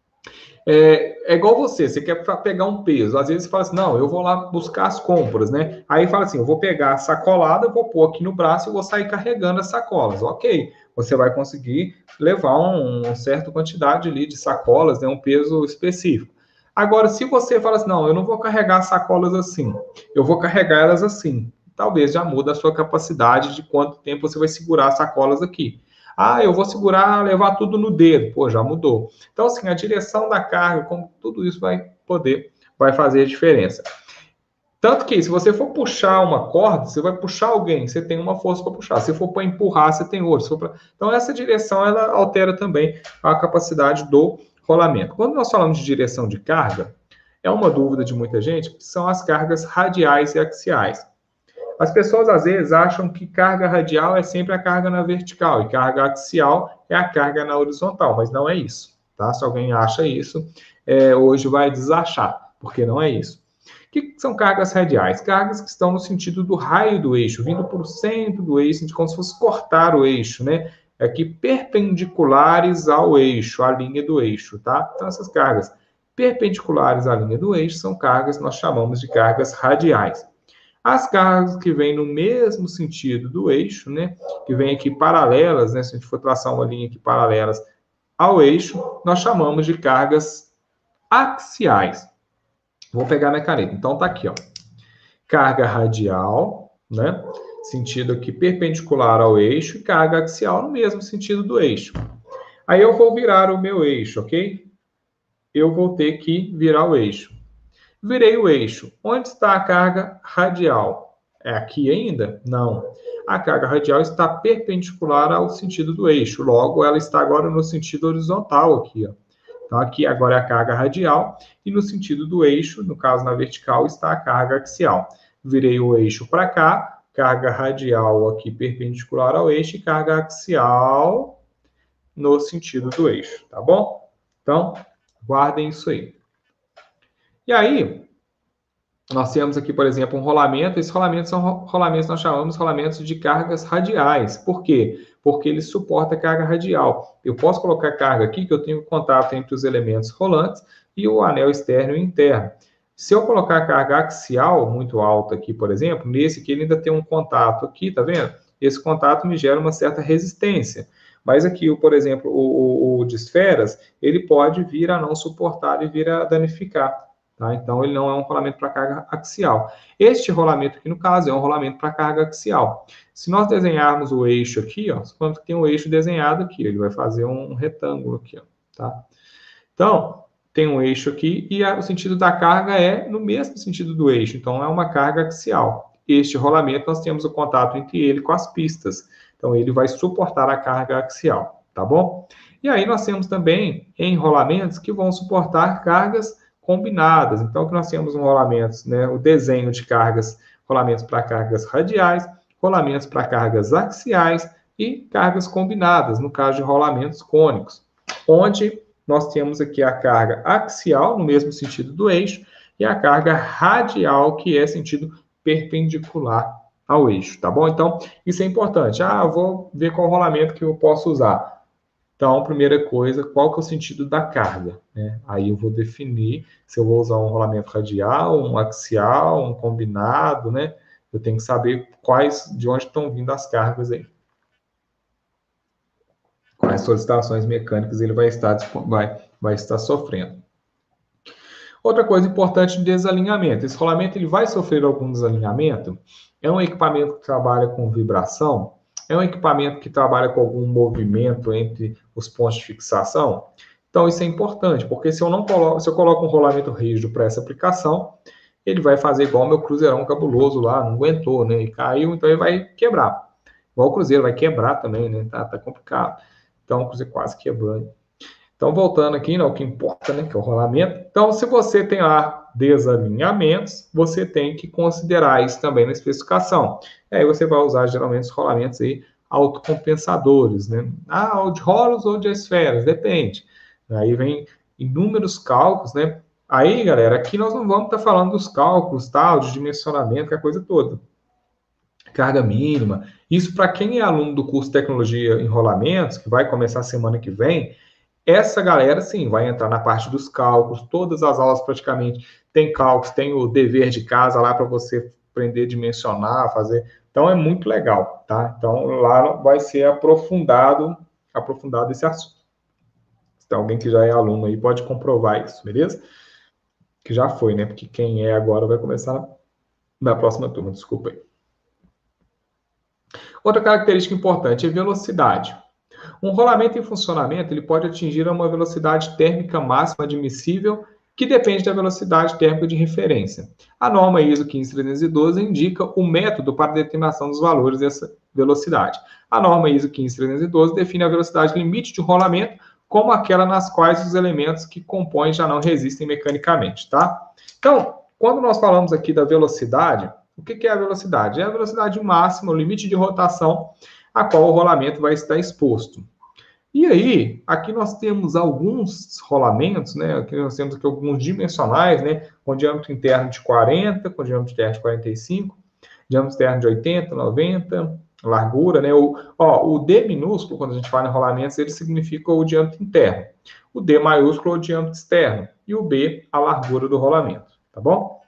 É igual você quer pegar um peso. Às vezes você fala assim, não, eu vou lá buscar as compras, né? Aí fala assim, eu vou pegar a sacolada, vou pôr aqui no braço e vou sair carregando as sacolas. Ok, você vai conseguir levar uma certa quantidade ali de sacolas, né? Um peso específico. Agora, se você fala assim, não, eu não vou carregar as sacolas assim, eu vou carregar elas assim, talvez já muda a sua capacidade de quanto tempo você vai segurar as sacolas aqui. Ah, eu vou segurar, levar tudo no dedo. Pô, já mudou. Então, assim, a direção da carga, como tudo isso vai fazer a diferença. Tanto que, se você for puxar uma corda, você vai puxar alguém, você tem uma força para puxar. Se for para empurrar, você tem outra. Então, essa direção, ela altera também a capacidade do rolamento. Quando nós falamos de direção de carga, é uma dúvida de muita gente, que são as cargas radiais e axiais. As pessoas, às vezes, acham que carga radial é sempre a carga na vertical e carga axial é a carga na horizontal, mas não é isso, tá? Se alguém acha isso, hoje vai desachar, porque não é isso. O que são cargas radiais? Cargas que estão no sentido do raio do eixo, vindo para o centro do eixo, como se fosse cortar o eixo, né? Aqui perpendiculares ao eixo, à linha do eixo, tá? Então, essas cargas perpendiculares à linha do eixo são cargas que nós chamamos de cargas radiais. As cargas que vêm no mesmo sentido do eixo, né, que vêm aqui paralelas, né, se a gente for traçar uma linha aqui paralelas ao eixo, nós chamamos de cargas axiais. Vou pegar minha caneta. Então, tá aqui, ó. Carga radial, né, sentido aqui perpendicular ao eixo, e carga axial no mesmo sentido do eixo. Aí eu vou virar o meu eixo, ok? Eu vou ter que virar o eixo. Virei o eixo. Onde está a carga radial? É aqui ainda? Não. A carga radial está perpendicular ao sentido do eixo. Logo, ela está agora no sentido horizontal aqui, ó. Então, aqui agora é a carga radial e no sentido do eixo, no caso na vertical, está a carga axial. Virei o eixo para cá, carga radial aqui perpendicular ao eixo e carga axial no sentido do eixo, tá bom? Então, guardem isso aí. E aí, nós temos aqui, por exemplo, um rolamento. Esses rolamentos são rolamentos, nós chamamos de rolamentos de cargas radiais. Por quê? Porque ele suporta carga radial. Eu posso colocar carga aqui, que eu tenho contato entre os elementos rolantes e o anel externo e interno. Se eu colocar carga axial muito alta aqui, por exemplo, nesse aqui ele ainda tem um contato aqui, tá vendo? Esse contato me gera uma certa resistência. Mas aqui, por exemplo, o de esferas, ele pode vir a não suportar e vir a danificar. Tá? Então, ele não é um rolamento para carga axial. Este rolamento aqui, no caso, é um rolamento para carga axial. Se nós desenharmos o eixo aqui, ó, suponhamos que tem um eixo desenhado aqui, ele vai fazer um retângulo aqui, ó, tá? Então, tem um eixo aqui e o sentido da carga é no mesmo sentido do eixo, então é uma carga axial. Este rolamento, nós temos o contato entre ele com as pistas, então ele vai suportar a carga axial, tá bom? E aí nós temos também enrolamentos que vão suportar cargas combinadas. Então, que nós temos um rolamento, né, o desenho de cargas, rolamentos para cargas radiais, rolamentos para cargas axiais e cargas combinadas, no caso de rolamentos cônicos, onde nós temos aqui a carga axial, no mesmo sentido do eixo, e a carga radial, que é sentido perpendicular ao eixo, tá bom? Então, isso é importante. Eu vou ver qual rolamento que eu posso usar. Então, primeira coisa, qual que é o sentido da carga, né? Aí eu vou definir se eu vou usar um rolamento radial, um axial, um combinado, né? Eu tenho que saber de onde estão vindo as cargas aí. Quais solicitações mecânicas ele vai estar sofrendo. Outra coisa importante, desalinhamento. Esse rolamento ele vai sofrer algum desalinhamento? É um equipamento que trabalha com vibração? É um equipamento que trabalha com algum movimento entre os pontos de fixação? Então, isso é importante, porque se eu coloco um rolamento rígido para essa aplicação, ele vai fazer igual o meu cruzeirão cabuloso lá, não aguentou, né? E caiu, então ele vai quebrar. Igual o cruzeiro vai quebrar também, né? Tá complicado. Então, o cruzeiro quase quebrou. Então, voltando aqui, né, o que importa, né, que é o rolamento. Então, se você tem lá desalinhamentos, você tem que considerar isso também na especificação. E aí você vai usar, geralmente, os rolamentos aí autocompensadores, né? Ou de rolos ou de esferas, depende. Aí vem inúmeros cálculos, né? Aí, galera, aqui nós não vamos estar falando dos cálculos, tal, de dimensionamento, que é a coisa toda. Carga mínima. Isso para quem é aluno do curso de Tecnologia em Rolamentos, que vai começar semana que vem, essa galera, sim, vai entrar na parte dos cálculos. Todas as aulas, praticamente, tem cálculos, tem o dever de casa lá para você aprender a dimensionar, fazer. Então, é muito legal, tá? Então, lá vai ser aprofundado esse assunto. Se tem alguém que já é aluno aí, pode comprovar isso, beleza? Que já foi, né? Porque quem é agora vai começar na próxima turma, desculpa aí. Outra característica importante é velocidade. Um rolamento em funcionamento ele pode atingir uma velocidade térmica máxima admissível, que depende da velocidade térmica de referência. A norma ISO 15312 indica o método para a determinação dos valores dessa velocidade. A norma ISO 15312 define a velocidade limite de um rolamento como aquela nas quais os elementos que compõem já não resistem mecanicamente, tá? Então, quando nós falamos aqui da velocidade, o que é a velocidade? É a velocidade máxima, o limite de rotação a qual o rolamento vai estar exposto. E aí, aqui nós temos alguns rolamentos, né? Aqui nós temos aqui alguns dimensionais, né? Com diâmetro interno de 40, com diâmetro externo de 45, diâmetro externo de 80, 90, largura, né? O D minúsculo, quando a gente fala em rolamentos, ele significa o diâmetro interno. O D maiúsculo é o diâmetro externo. E o B, a largura do rolamento, tá bom?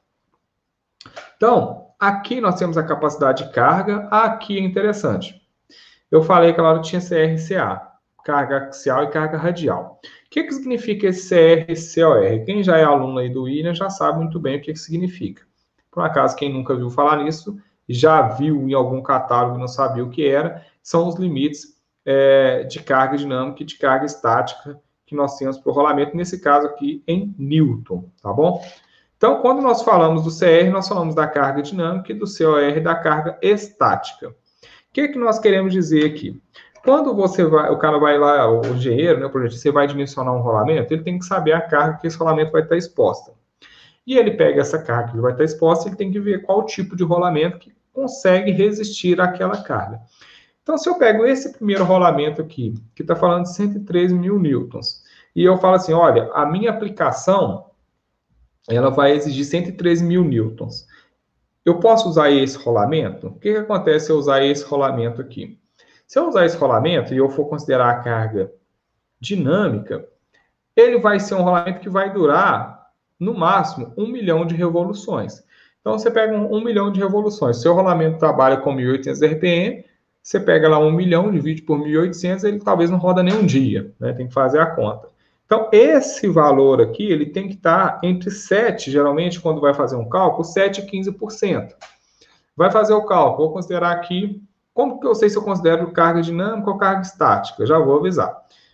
Então, aqui nós temos a capacidade de carga. Aqui é interessante. Eu falei que ela tinha CR/CA, carga axial e carga radial. O que significa esse CR/COR? Quem já é aluno aí do William já sabe muito bem o que significa. Por acaso, quem nunca viu falar nisso, já viu em algum catálogo e não sabia o que era, são os limites de carga dinâmica e de carga estática que nós temos para o rolamento, nesse caso aqui em Newton, tá bom? Então, quando nós falamos do CR, nós falamos da carga dinâmica e do COR da carga estática. O que nós queremos dizer aqui? Quando o cara vai lá, o engenheiro, né, o projetista, você vai dimensionar um rolamento, ele tem que saber a carga que esse rolamento vai estar exposta. E ele pega essa carga que vai estar exposta, ele tem que ver qual tipo de rolamento que consegue resistir àquela carga. Então, se eu pego esse primeiro rolamento aqui, que está falando de 103 mil newtons, e eu falo assim, olha, a minha aplicação, ela vai exigir 103 mil newtons. Eu posso usar esse rolamento? O que acontece se eu usar esse rolamento aqui? Se eu usar esse rolamento e eu for considerar a carga dinâmica, ele vai ser um rolamento que vai durar, no máximo, 1 milhão de revoluções. Então, você pega 1 milhão de revoluções. Se o rolamento trabalha com 1.800 RPM, você pega lá 1 milhão, divide por 1.800, ele talvez não roda nem um dia, né? Tem que fazer a conta. Então, esse valor aqui, ele tem que estar entre 7, geralmente, quando vai fazer um cálculo, 7 e 15%. Vai fazer o cálculo, vou considerar aqui, como que eu sei se eu considero carga dinâmica ou carga estática? Já vou avisar.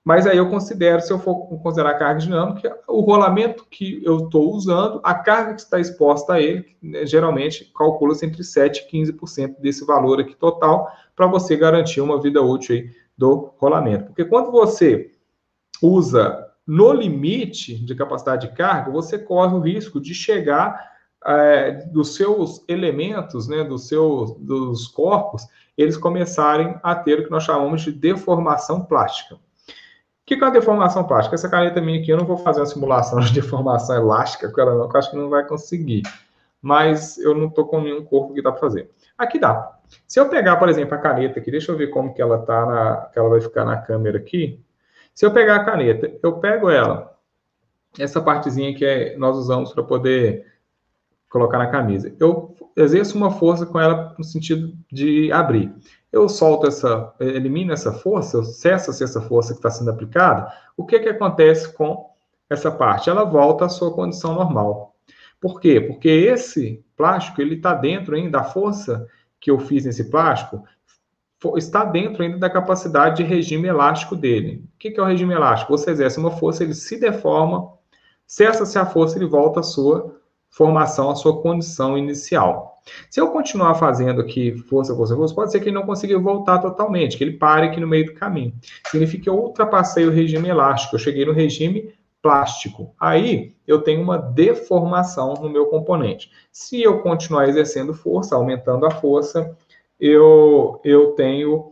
Mas aí eu considero, se eu for considerar a carga dinâmica, o rolamento que eu estou usando, a carga que está exposta a ele, né, geralmente calcula-se entre 7% e 15% desse valor aqui total, para você garantir uma vida útil aí do rolamento. Porque quando você usa no limite de capacidade de carga, você corre o risco de chegar dos seus elementos, né, dos corpos, eles começarem a ter o que nós chamamos de deformação plástica. O que é a deformação plástica? Essa caneta minha aqui, eu não vou fazer uma simulação de deformação elástica com ela não, porque eu acho que não vai conseguir. Mas eu não estou com nenhum corpo que dá para fazer. Aqui dá. Se eu pegar, por exemplo, a caneta aqui, deixa eu ver como que ela tá que ela vai ficar na câmera aqui. Se eu pegar a caneta, eu pego ela, essa partezinha que nós usamos para poder colocar na camisa. Eu exerço uma força com ela no sentido de abrir. Eu solto elimino essa força, eu cesso essa força que está sendo aplicada. O que acontece com essa parte? Ela volta à sua condição normal. Por quê? Porque esse plástico, ele está dentro ainda da força que eu fiz nesse plástico, está dentro ainda da capacidade de regime elástico dele. O que é o regime elástico? Você exerce uma força, ele se deforma, cessa-se a força, ele volta à sua formação, à sua condição inicial. Se eu continuar fazendo aqui força, pode ser que ele não consiga voltar totalmente, que ele pare aqui no meio do caminho. Significa que eu ultrapassei o regime elástico, eu cheguei no regime plástico. Aí eu tenho uma deformação no meu componente. Se eu continuar exercendo força, aumentando a força, eu tenho,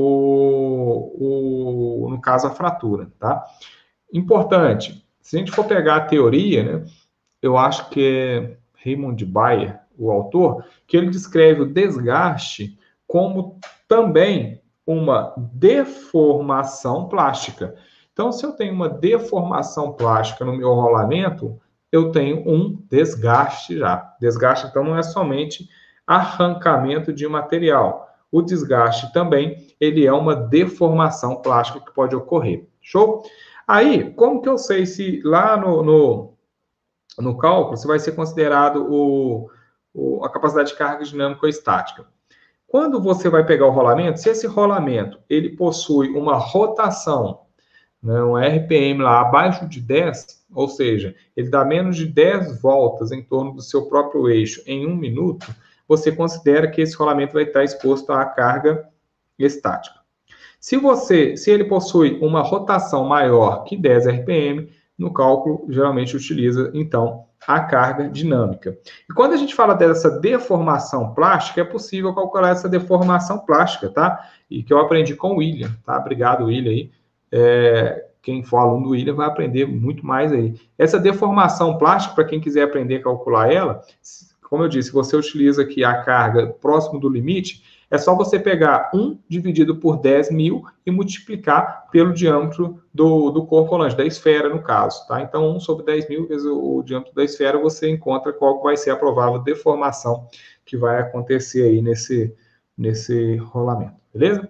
no caso, a fratura, tá? Importante, se a gente for pegar a teoria, né, eu acho que é Raymond Baer, o autor, que ele descreve o desgaste como também uma deformação plástica. Então, se eu tenho uma deformação plástica no meu rolamento, eu tenho um desgaste já. Desgaste, então, não é somente arrancamento de material. O desgaste também, ele é uma deformação plástica que pode ocorrer. Show? Aí, como que eu sei se lá no cálculo se vai ser considerado a capacidade de carga dinâmica ou estática? Quando você vai pegar o rolamento, se esse rolamento ele possui uma rotação, né, um RPM lá abaixo de 10, ou seja, ele dá menos de 10 voltas em torno do seu próprio eixo em 1 minuto, você considera que esse rolamento vai estar exposto à carga estática. Se ele possui uma rotação maior que 10 RPM, no cálculo geralmente utiliza, então, a carga dinâmica. E quando a gente fala dessa deformação plástica, é possível calcular essa deformação plástica, tá? E que eu aprendi com o William, tá? Obrigado, William, aí. Quem for aluno do William vai aprender muito mais aí. Essa deformação plástica, para quem quiser aprender a calcular ela, como eu disse, você utiliza aqui a carga próximo do limite, é só você pegar 1 dividido por 10.000 e multiplicar pelo diâmetro do corpo rolante, da esfera, no caso, tá? Então, 1 sobre 10.000 vezes o diâmetro da esfera, você encontra qual vai ser a provável deformação que vai acontecer aí nesse rolamento, beleza?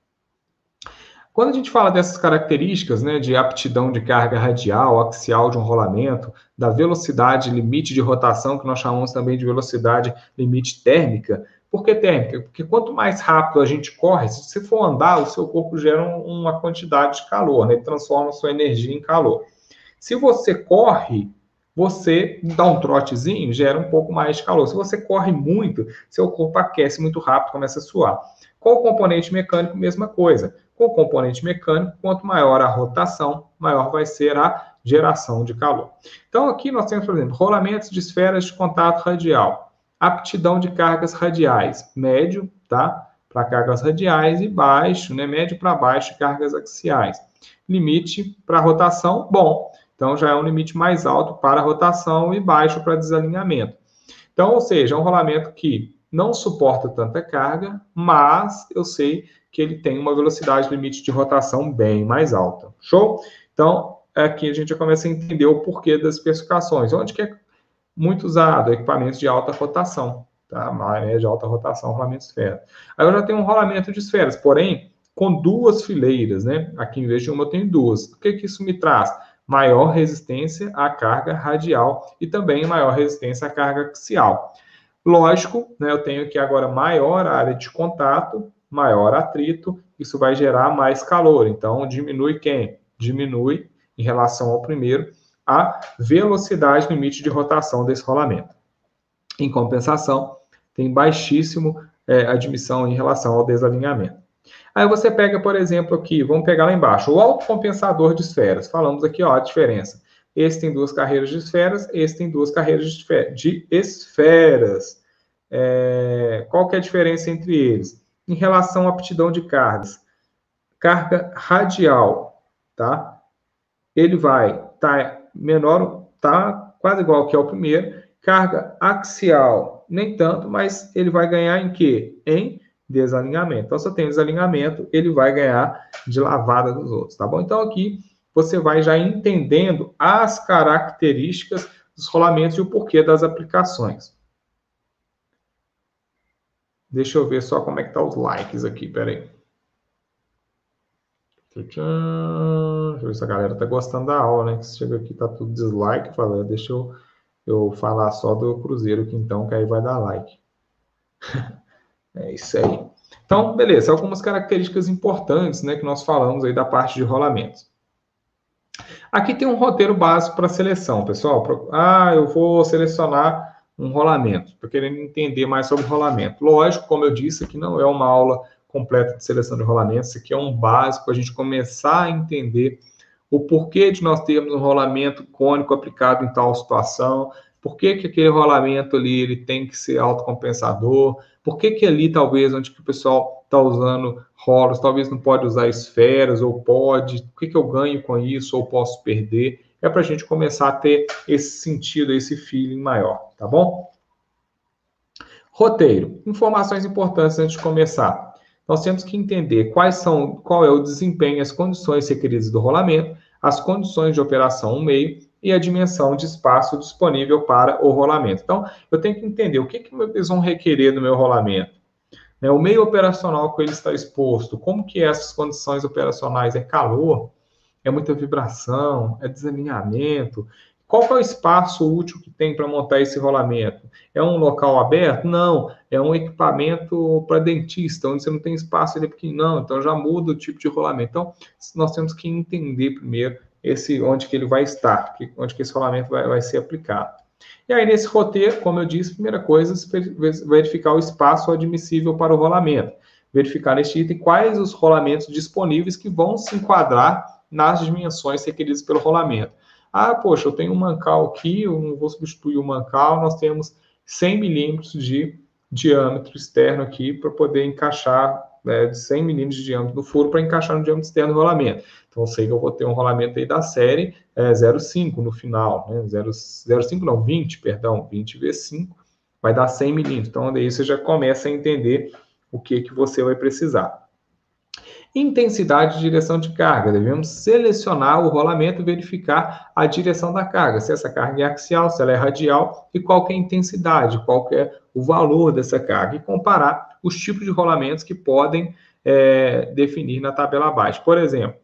Quando a gente fala dessas características, né, de aptidão de carga radial, axial de um rolamento, da velocidade limite de rotação, que nós chamamos também de velocidade limite térmica. Por que térmica? Porque quanto mais rápido a gente corre, se você for andar, o seu corpo gera uma quantidade de calor, né, transforma a sua energia em calor. Se você corre, você dá um trotezinho, gera um pouco mais de calor. Se você corre muito, seu corpo aquece muito rápido, começa a suar. Com o componente mecânico, mesma coisa. Com o componente mecânico, quanto maior a rotação, maior vai ser a geração de calor. Então, aqui nós temos, por exemplo, rolamentos de esferas de contato radial, aptidão de cargas radiais, médio, tá? Para cargas radiais e baixo, né? Médio para baixo, cargas axiais. Limite para rotação, bom. Então, já é um limite mais alto para rotação e baixo para desalinhamento. Então, ou seja, é um rolamento que não suporta tanta carga, mas eu sei que ele tem uma velocidade limite de rotação bem mais alta. Show? Então, aqui a gente já começa a entender o porquê das especificações. Onde que é muito usado? Equipamentos de alta rotação, tá? De alta rotação, rolamento de esferas. Aí eu já tenho um rolamento de esferas, porém, com 2 fileiras, né? Aqui, em vez de uma, eu tenho 2. O que isso me traz? Maior resistência à carga radial e também maior resistência à carga axial. Lógico, né, eu tenho aqui agora maior área de contato, maior atrito, isso vai gerar mais calor. Então, diminui quem? diminui em relação ao primeiro a velocidade limite de rotação desse rolamento. Em compensação, tem baixíssimo admissão em relação ao desalinhamento. Aí você pega, por exemplo, aqui, vamos pegar lá embaixo, o autocompensador de esferas. Falamos aqui, ó, a diferença. Esse tem 2 carreiras de esferas, esse tem 2 carreiras de esferas. Qual que é a diferença entre eles? Em relação à aptidão de cargas. Carga radial, tá? Ele vai estar menor, tá quase igual que ao primeiro. Carga axial, nem tanto, mas ele vai ganhar em quê? Em desalinhamento. Então, se eu tenho desalinhamento, ele vai ganhar de lavada dos outros, tá bom? Então, aqui você vai já entendendo as características dos rolamentos e o porquê das aplicações. Deixa eu ver só como é que tá os likes aqui, peraí. Deixa eu ver se a galera tá gostando da aula, né? Que chega aqui, tá tudo dislike, fala, deixa eu falar só do Cruzeiro aqui então, que aí vai dar like. É isso aí. Então, beleza, algumas características importantes, né, que nós falamos aí da parte de rolamentos. Aqui tem um roteiro básico para seleção, pessoal. Eu vou selecionar um rolamento, estou querendo entender mais sobre rolamento. Lógico, como eu disse, aqui não é uma aula completa de seleção de rolamentos, isso aqui é um básico para a gente começar a entender o porquê de nós termos um rolamento cônico aplicado em tal situação, por que aquele rolamento ali ele tem que ser autocompensador, por que ali talvez onde que o pessoal está usando rolos, talvez não pode usar esferas, ou pode, o que eu ganho com isso, ou posso perder, é para a gente começar a ter esse sentido, esse feeling maior, tá bom? Roteiro, informações importantes antes de começar. Nós temos que entender qual é o desempenho e as condições requeridas do rolamento, as condições de operação no meio e a dimensão de espaço disponível para o rolamento. Então, eu tenho que entender o que eles vão requerer do meu rolamento. O meio operacional que ele está exposto, como que essas condições operacionais? É calor? É muita vibração? É desalinhamento? Qual que é o espaço útil que tem para montar esse rolamento? É um local aberto? Não. É um equipamento para dentista, onde você não tem espaço, ele é pequeno. Não, então já muda o tipo de rolamento. Então, nós temos que entender primeiro onde que ele vai estar, onde que esse rolamento vai ser aplicado. E aí, nesse roteiro, como eu disse, primeira coisa, verificar o espaço admissível para o rolamento. Verificar neste item quais os rolamentos disponíveis que vão se enquadrar nas dimensões requeridas pelo rolamento. Poxa, eu tenho um mancal aqui, eu não vou substituir o mancal, nós temos 100 milímetros de diâmetro externo aqui para poder encaixar, de 100 milímetros de diâmetro do furo para encaixar no diâmetro externo do rolamento. Então, eu sei que eu vou ter um rolamento aí da série 0,5 no final, né? 0,5 não, 20, perdão, 20 vezes 5 vai dar 100 milímetros. Então, daí você já começa a entender o que você vai precisar. Intensidade de direção de carga. Devemos selecionar o rolamento e verificar a direção da carga. Se essa carga é axial, se ela é radial e qual que é a intensidade, qual que é o valor dessa carga. E comparar os tipos de rolamentos que podem definir na tabela abaixo. Por exemplo,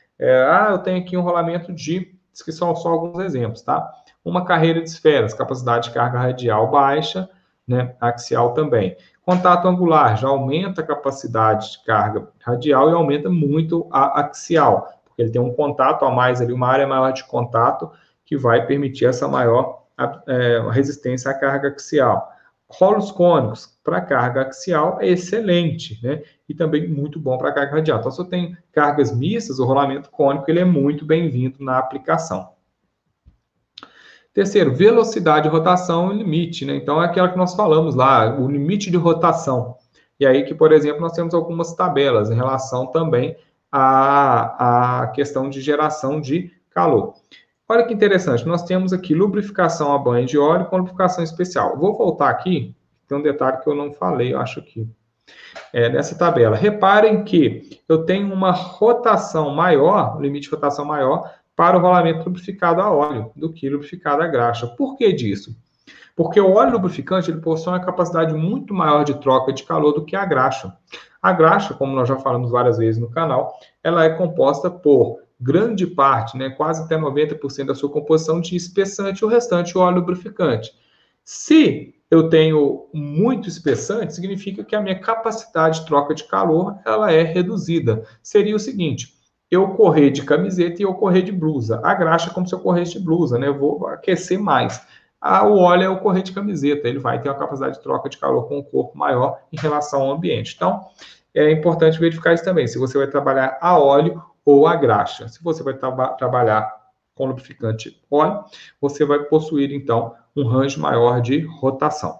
eu tenho aqui um rolamento que são só alguns exemplos, tá? Uma carreira de esferas, capacidade de carga radial baixa, né? Axial também. Contato angular já aumenta a capacidade de carga radial e aumenta muito a axial, porque ele tem um contato a mais ali, uma área maior de contato que vai permitir essa maior resistência à carga axial. Rolos cônicos para carga axial é excelente, né? E também muito bom para carga radial. Então, se eu tenho cargas mistas, o rolamento cônico ele é muito bem-vindo na aplicação. Terceiro, velocidade de rotação e limite, né? Então, é aquela que nós falamos lá, o limite de rotação. E aí que, por exemplo, nós temos algumas tabelas em relação também à questão de geração de calor. Olha que interessante, nós temos aqui lubrificação a banho de óleo com lubrificação especial. Vou voltar aqui, tem um detalhe que eu não falei, eu acho aqui. Nessa tabela. Reparem que eu tenho uma rotação maior, limite de rotação maior, para o rolamento lubrificado a óleo do que lubrificado a graxa. Por que disso? Porque o óleo lubrificante ele possui uma capacidade muito maior de troca de calor do que a graxa. A graxa, como nós já falamos várias vezes no canal, ela é composta por grande parte, né, quase até 90% da sua composição de espessante, o restante óleo lubrificante. Se eu tenho muito espessante, significa que a minha capacidade de troca de calor ela é reduzida. Seria o seguinte, eu correr de camiseta e eu correr de blusa. A graxa é como se eu corresse de blusa, né? Eu vou aquecer mais. O óleo é o correr de camiseta, ele vai ter uma capacidade de troca de calor com o corpo maior em relação ao ambiente. Então, é importante verificar isso também, se você vai trabalhar a óleo ou a graxa. Se você vai trabalhar com lubrificante óleo, você vai possuir, então, um range maior de rotação.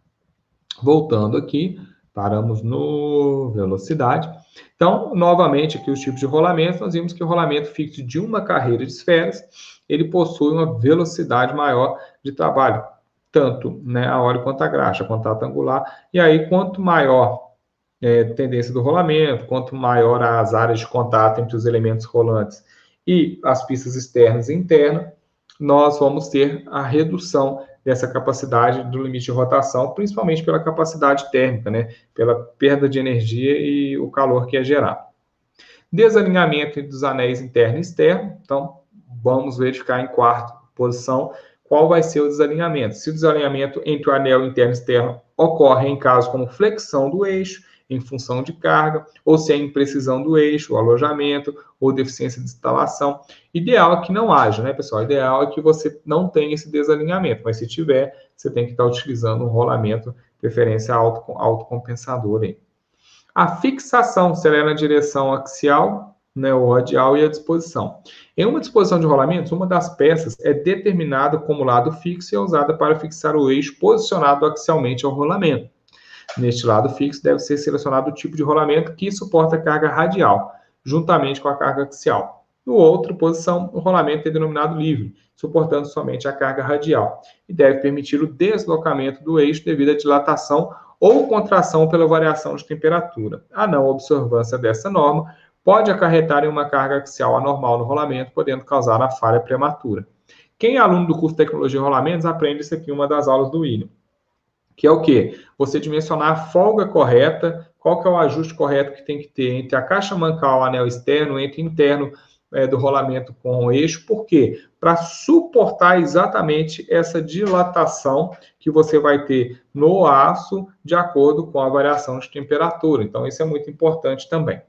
Voltando aqui, paramos no velocidade. Então, novamente, aqui os tipos de rolamento, nós vimos que o rolamento fixo de uma carreira de esferas, ele possui uma velocidade maior de trabalho, tanto a óleo quanto a graxa, contato angular. E aí, quanto maior tendência do rolamento, quanto maior as áreas de contato entre os elementos rolantes e as pistas externas e internas, nós vamos ter a redução dessa capacidade do limite de rotação, principalmente pela capacidade térmica, né? Pela perda de energia e o calor que é gerado. Desalinhamento entre os anéis interno e externo. Então, vamos verificar em quarta posição qual vai ser o desalinhamento. Se o desalinhamento entre o anel interno e externo ocorre em casos como flexão do eixo, em função de carga, ou se é imprecisão do eixo, o alojamento, ou deficiência de instalação. Ideal é que não haja, né, pessoal? Ideal é que você não tenha esse desalinhamento, mas se tiver, você tem que estar utilizando um rolamento, preferência autocompensador aí. A fixação será na direção axial, né, ou radial, e a disposição. Em uma disposição de rolamentos, uma das peças é determinada como lado fixo e é usada para fixar o eixo posicionado axialmente ao rolamento. Neste lado fixo, deve ser selecionado o tipo de rolamento que suporta a carga radial, juntamente com a carga axial. No outra posição, o rolamento é denominado livre, suportando somente a carga radial, e deve permitir o deslocamento do eixo devido à dilatação ou contração pela variação de temperatura. A não observância dessa norma pode acarretar em uma carga axial anormal no rolamento, podendo causar a falha prematura. Quem é aluno do curso de Tecnologia e Rolamentos aprende isso aqui em uma das aulas do William, que é o quê? Você dimensionar a folga correta, qual que é o ajuste correto que tem que ter entre a caixa mancal, o anel externo, entre interno do rolamento com o eixo. Por quê? Para suportar exatamente essa dilatação que você vai ter no aço de acordo com a variação de temperatura. Então, isso é muito importante também.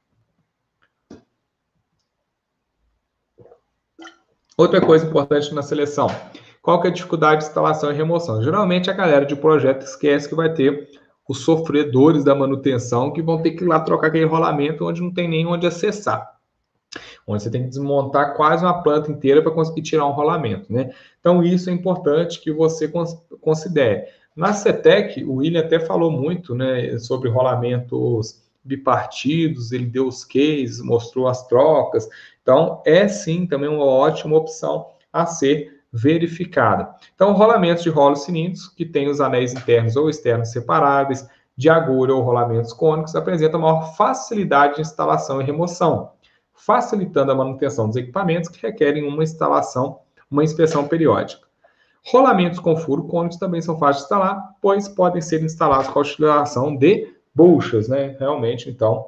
Outra coisa importante na seleção. Qual que é a dificuldade de instalação e remoção? Geralmente a galera de projeto esquece que vai ter os sofredores da manutenção que vão ter que ir lá trocar aquele rolamento onde não tem nem onde acessar. Onde você tem que desmontar quase uma planta inteira para conseguir tirar um rolamento, né? Então isso é importante que você considere. Na CETEC, o William até falou muito, né, sobre rolamentos bipartidos, ele deu os cases, mostrou as trocas. Então é sim também uma ótima opção a ser verificada. Então, rolamentos de rolos cilíndricos, que têm os anéis internos ou externos separáveis, de agulha ou rolamentos cônicos, apresentam maior facilidade de instalação e remoção, facilitando a manutenção dos equipamentos que requerem uma inspeção periódica. Rolamentos com furo cônicos também são fáceis de instalar, pois podem ser instalados com a utilização de buchas, né? Realmente, então,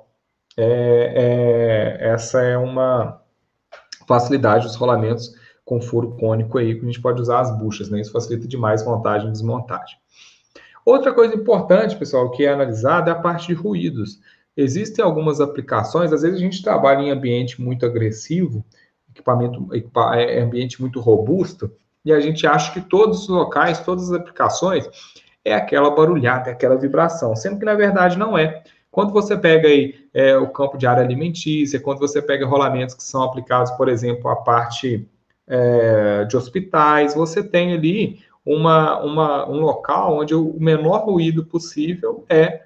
essa é uma facilidade dos rolamentos com furo cônico aí, que a gente pode usar as buchas, né? Isso facilita demais montagem e desmontagem. Outra coisa importante, pessoal, que é analisada é a parte de ruídos. Existem algumas aplicações, às vezes a gente trabalha em ambiente muito agressivo, ambiente muito robusto, e a gente acha que todos os locais, todas as aplicações, é aquela barulhada, é aquela vibração, sendo que na verdade não é. Quando você pega aí o campo de área alimentícia, quando você pega rolamentos que são aplicados, por exemplo, a parte de hospitais, você tem ali um local onde o menor ruído possível é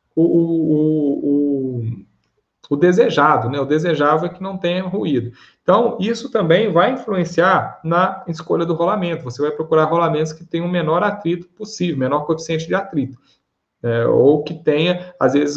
o desejado, né? O desejável é que não tenha ruído. Então, isso também vai influenciar na escolha do rolamento. Você vai procurar rolamentos que tenham o menor atrito possível, menor coeficiente de atrito. Ou que tenha, às vezes,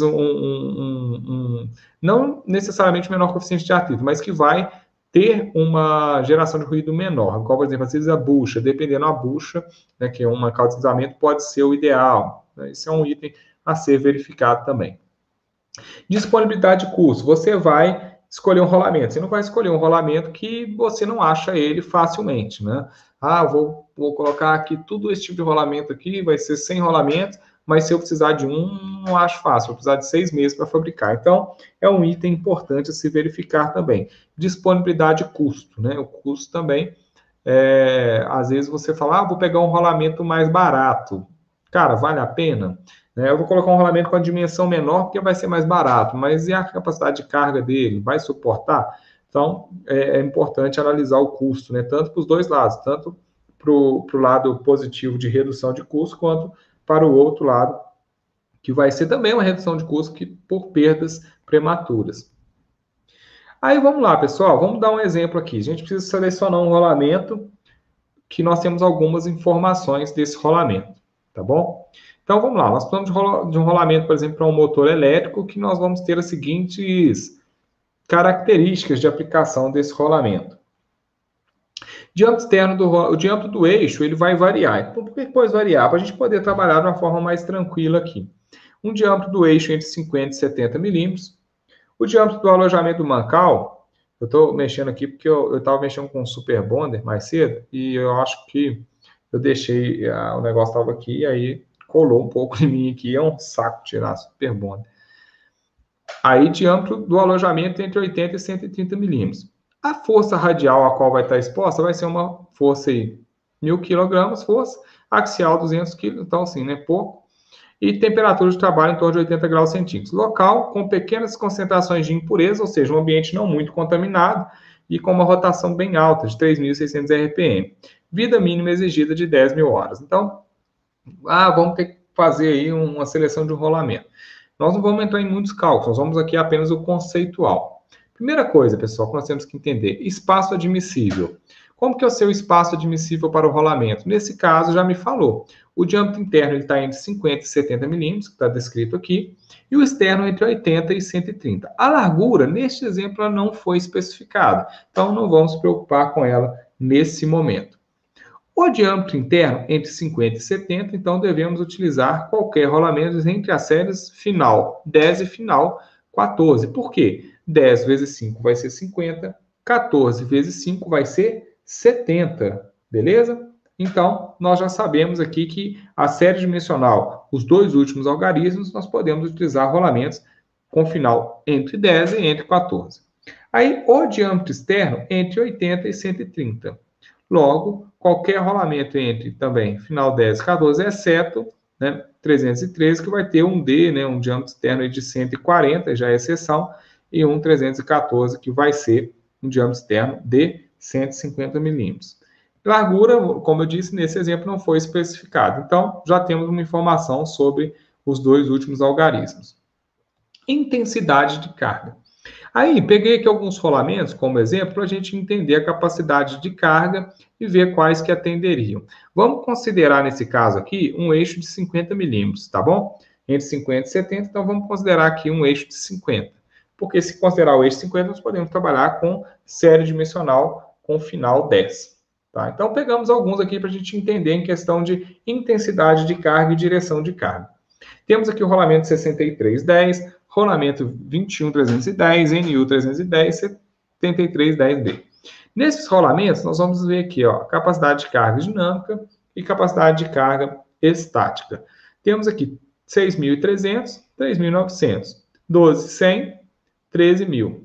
não necessariamente o menor coeficiente de atrito, mas que vai ter uma geração de ruído menor. Como, por exemplo, às vezes a bucha, dependendo da bucha, né, que é uma causa de deslizamento, pode ser o ideal. Esse é um item a ser verificado também. Disponibilidade de custo. Você vai escolher um rolamento. Você não vai escolher um rolamento que você não acha ele facilmente, né? Vou colocar aqui tudo esse tipo de rolamento aqui, vai ser 100 rolamentos, mas se eu precisar de um, não acho fácil, eu precisar de 6 meses para fabricar. Então, é um item importante a se verificar também. Disponibilidade e custo, né? O custo também, às vezes você fala, vou pegar um rolamento mais barato. Cara, vale a pena? Eu vou colocar um rolamento com a dimensão menor porque vai ser mais barato, mas e a capacidade de carga dele? Vai suportar? Então, é importante analisar o custo, né? Tanto para os dois lados, tanto para o lado positivo de redução de custo, quanto para o outro lado, que vai ser também uma redução de custo por perdas prematuras. Aí vamos lá, pessoal, vamos dar um exemplo aqui. A gente precisa selecionar um rolamento que nós temos algumas informações desse rolamento, tá bom? Então vamos lá, nós precisamos de um rolamento, por exemplo, para um motor elétrico, que nós vamos ter as seguintes características de aplicação desse rolamento. Diâmetro externo o diâmetro do eixo ele vai variar. Então, por que pode variar? Para a gente poder trabalhar de uma forma mais tranquila aqui. Um diâmetro do eixo entre 50 e 70 milímetros. O diâmetro do alojamento do mancal, eu estou mexendo aqui porque eu estava mexendo com um super bonder mais cedo e eu acho que eu deixei, o negócio estava aqui e aí colou um pouco em mim aqui, é um saco tirar super bonder. Aí, diâmetro do alojamento entre 80 e 130 milímetros. A força radial a qual vai estar exposta vai ser uma força aí, 1.000 kg, força axial 200 kg, então assim, né, pouco. E temperatura de trabalho em torno de 80 graus centígrados. Local com pequenas concentrações de impureza, ou seja, um ambiente não muito contaminado e com uma rotação bem alta, de 3.600 RPM. Vida mínima exigida de 10.000 horas. Então, vamos ter que fazer aí uma seleção de um rolamento. Nós não vamos entrar em muitos cálculos, nós vamos aqui apenas o conceitual. Primeira coisa, pessoal, que nós temos que entender, espaço admissível. Como que é o seu espaço admissível para o rolamento? Nesse caso, já me falou. O diâmetro interno está entre 50 e 70 milímetros, que está descrito aqui, e o externo entre 80 e 130. A largura, neste exemplo, ela não foi especificada, então não vamos se preocupar com ela nesse momento. O diâmetro interno entre 50 e 70, então devemos utilizar qualquer rolamento entre as séries final 10 e final 14. Por quê? 10 vezes 5 vai ser 50, 14 vezes 5 vai ser 70, beleza? Então, nós já sabemos aqui que a série dimensional, os dois últimos algarismos, nós podemos utilizar rolamentos com final entre 10 e entre 14. Aí, o diâmetro externo entre 80 e 130. Logo, qualquer rolamento entre também final 10 e 14, exceto 313, que vai ter um D, um diâmetro externo de 140, já é exceção, e um 314, que vai ser um diâmetro externo de 150 milímetros. Largura, como eu disse, nesse exemplo não foi especificado. Então, já temos uma informação sobre os dois últimos algarismos. Intensidade de carga. Aí, peguei aqui alguns rolamentos como exemplo para a gente entender a capacidade de carga e ver quais que atenderiam. Vamos considerar, nesse caso aqui, um eixo de 50 milímetros, tá bom? Entre 50 e 70, então vamos considerar aqui um eixo de 50. Porque se considerar o eixo de 50, nós podemos trabalhar com série dimensional com final 10. Tá? Então, pegamos alguns aqui para a gente entender em questão de intensidade de carga e direção de carga. Temos aqui o rolamento 6310, rolamento 21310, NU 310, 7310B. Nesses rolamentos, nós vamos ver aqui, capacidade de carga dinâmica e capacidade de carga estática. Temos aqui 6.300, 3.900, 12.100, 13.000,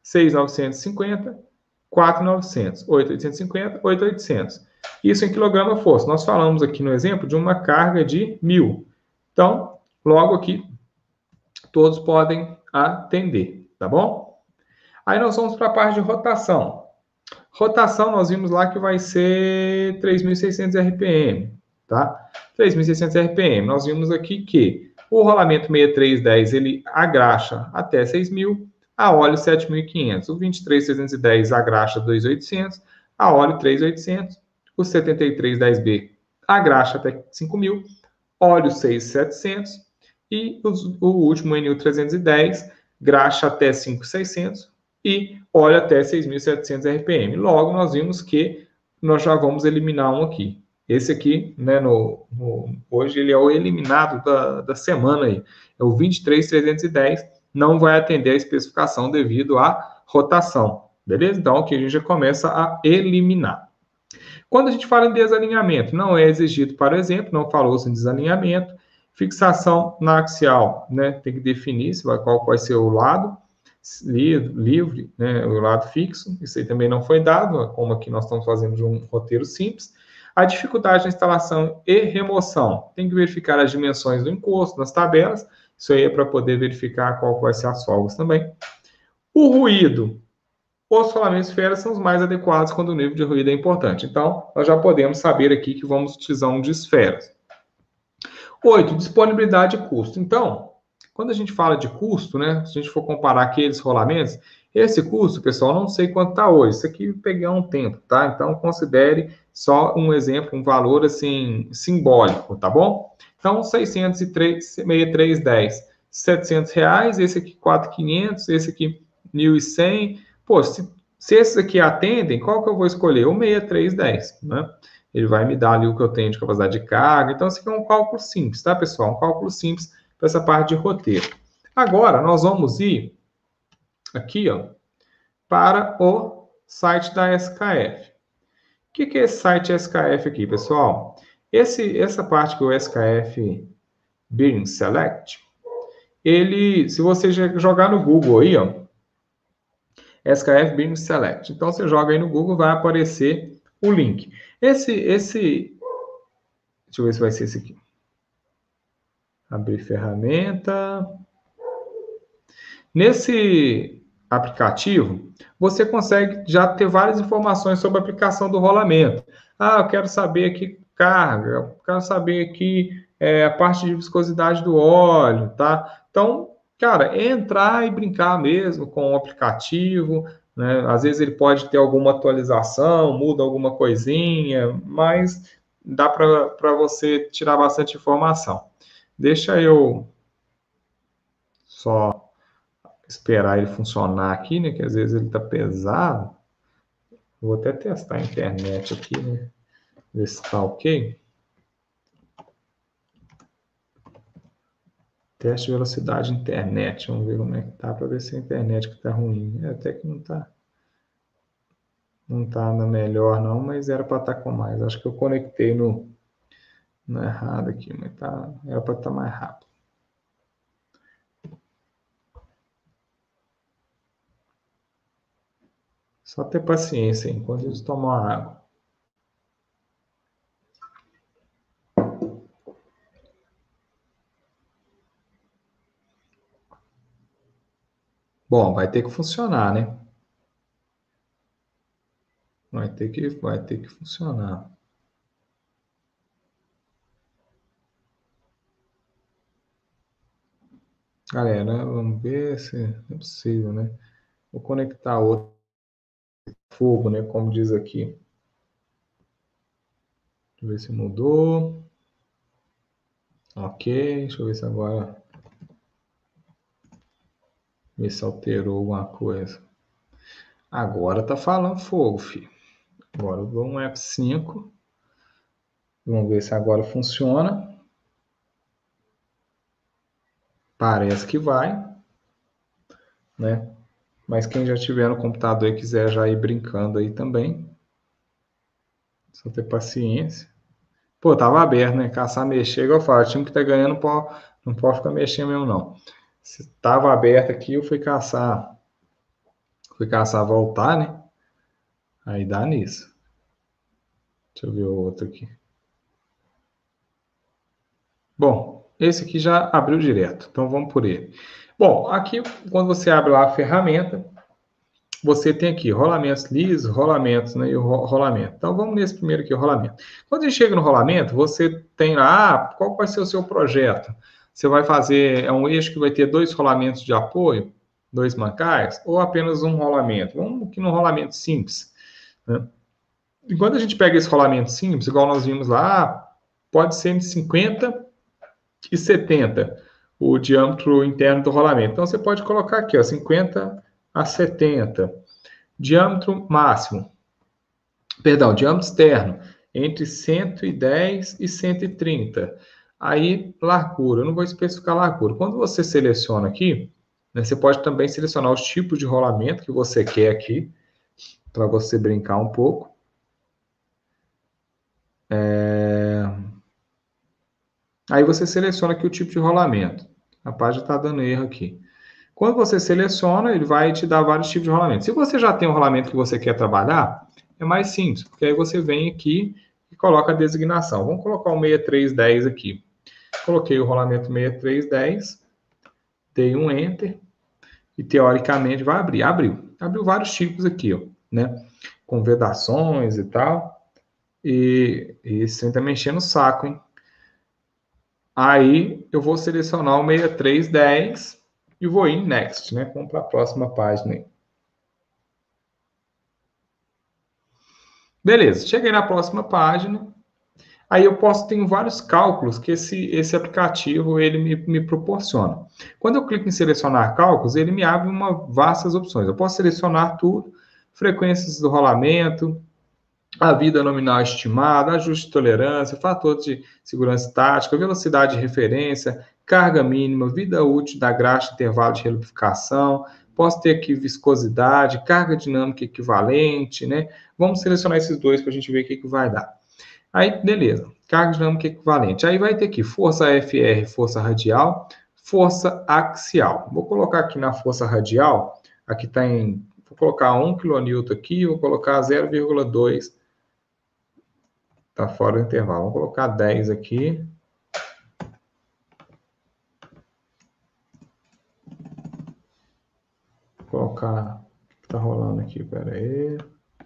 6.950, 4.900, 8.850, 8.800. Isso em quilograma-força. Nós falamos aqui no exemplo de uma carga de 1.000. Então, logo aqui, todos podem atender, tá bom? Aí nós vamos para a parte de rotação. Rotação, nós vimos lá que vai ser 3.600 RPM, tá? 3.600 RPM. Nós vimos aqui que o rolamento 6310, ele agraxa até 6.000, a óleo 7.500. O 23.310 agraxa 2.800, a óleo 3.800. O 7310B agraxa até 5.000, óleo 6.700. E o último NU 310, graxa até 5.600 e óleo até 6.700 RPM. Logo, nós vimos que nós já vamos eliminar um aqui. Esse aqui, hoje, ele é o eliminado da semana aí. É o 23.310, não vai atender a especificação devido à rotação. Beleza? Então, aqui a gente já começa a eliminar. Quando a gente fala em desalinhamento, não é exigido, por exemplo, não falou-se em desalinhamento. Fixação na axial, né? Tem que definir qual vai ser o lado livre, né? O lado fixo. Isso aí também não foi dado, como aqui nós estamos fazendo de um roteiro simples. A dificuldade na instalação e remoção. Tem que verificar as dimensões do encosto nas tabelas. Isso aí é para poder verificar qual vai ser as folgas também. O ruído. Os rolamentos de esfera são os mais adequados quando o nível de ruído é importante. Então, nós já podemos saber aqui que vamos utilizar um de esferas. 8. Disponibilidade e custo. Então, quando a gente fala de custo, né? Se a gente for comparar aqueles rolamentos, esse custo, pessoal, não sei quanto está hoje. Isso aqui pegar um tempo, tá? Então, considere só um exemplo, um valor assim simbólico, tá bom? Então, 603,6310, R$ 700. Esse aqui 4.500, esse aqui 1.100. Pô, se esses aqui atendem, qual que eu vou escolher? O 6310, né? Ele vai me dar ali o que eu tenho de capacidade de carga. Então, isso aqui é um cálculo simples, tá, pessoal? Um cálculo simples para essa parte de roteiro. Agora, nós vamos ir aqui, ó, para o site da SKF. O que é esse site SKF aqui, pessoal? Essa parte que é o SKF Bearing Select, ele, se você jogar no Google aí, ó, SKF Bearing Select. Então, você joga aí no Google, vai aparecer o link. Deixa eu ver se vai ser esse aqui. Abrir ferramenta. Nesse aplicativo, você consegue já ter várias informações sobre a aplicação do rolamento. Ah, eu quero saber aqui carga, eu quero saber aqui a parte de viscosidade do óleo, tá? Então, cara, é entrar e brincar mesmo com o aplicativo, né? Às vezes ele pode ter alguma atualização, muda alguma coisinha, mas dá para você tirar bastante informação. Deixa eu só esperar ele funcionar aqui, né? Que às vezes ele tá pesado. Vou até testar a internet aqui, né? Ver se tá ok. Teste de velocidade internet. Vamos ver como é que tá, para ver se a internet que tá ruim. Até que não tá. Não tá na melhor, não, mas era para estar com mais. Acho que eu conectei no errado aqui, mas tá, era para estar mais rápido. Só ter paciência enquanto eles tomam a água. Bom, vai ter que funcionar, né? Vai ter que funcionar. Galera, vamos ver se é possível, né? Vou conectar outro fogo, né? Como diz aqui. Deixa eu ver se mudou. Ok, deixa eu ver se agora. Ver se alterou alguma coisa. Agora tá falando fogo, filho. Agora eu dou um F5. Vamos ver se agora funciona. Parece que vai, né? Mas quem já tiver no computador e quiser já ir brincando aí também, só ter paciência. Pô, tava aberto, né? Caçar, mexer, igual eu falo, o time que tá ganhando não pode ficar mexendo mesmo, não. Se tava aberto aqui, eu fui caçar voltar, né? Aí dá nisso. Deixa eu ver o outro aqui. Bom, esse aqui já abriu direto, então vamos por ele. Bom, aqui, quando você abre lá a ferramenta, você tem aqui rolamentos lisos, rolamentos, né, e o rolamento. Então, vamos nesse primeiro aqui, o rolamento. Quando a gente chega no rolamento, você tem lá, qual vai ser o seu projeto? Você vai fazer, é um eixo que vai ter 2 rolamentos de apoio, 2 mancais, ou apenas um rolamento? Vamos aqui no rolamento simples, né? E quando a gente pega esse rolamento simples, igual nós vimos lá, pode ser entre 50 e 70 o diâmetro interno do rolamento. Então, você pode colocar aqui, ó, 50 a 70. Diâmetro máximo, perdão, diâmetro externo, entre 110 e 130. Aí, largura, eu não vou especificar largura. Quando você seleciona aqui, né, você pode também selecionar os tipos de rolamento que você quer aqui, para você brincar um pouco. Aí você seleciona aqui o tipo de rolamento. A página está dando erro aqui. Quando você seleciona, ele vai te dar vários tipos de rolamento. Se você já tem um rolamento que você quer trabalhar, é mais simples, porque aí você vem aqui e coloca a designação. Vamos colocar o 6310 aqui. Coloquei o rolamento 6310, dei um Enter e teoricamente vai abrir. Abriu vários tipos aqui, ó, né? Com vedações e tal. E isso ainda mexendo no saco, hein? Aí eu vou selecionar o 6310 e vou em Next, né? Vamos para a próxima página aí. Beleza, cheguei na próxima página. Aí eu tenho vários cálculos que esse aplicativo ele me proporciona. Quando eu clico em selecionar cálculos, ele me abre vastas opções. Eu posso selecionar tudo, frequências do rolamento, a vida nominal estimada, ajuste de tolerância, fator de segurança estática, velocidade de referência, carga mínima, vida útil da graxa, intervalo de relubrificação. Posso ter aqui viscosidade, carga dinâmica equivalente, né? Vamos selecionar esses dois para a gente ver o que vai dar. Aí, beleza, carga dinâmica equivalente. Aí vai ter aqui força FR, força radial, força axial. Vou colocar aqui na força radial, aqui está em, vou colocar 1 kN aqui, vou colocar 0,2, está fora do intervalo. Vou colocar 10 aqui. Vou colocar, o que está rolando aqui, pera aí.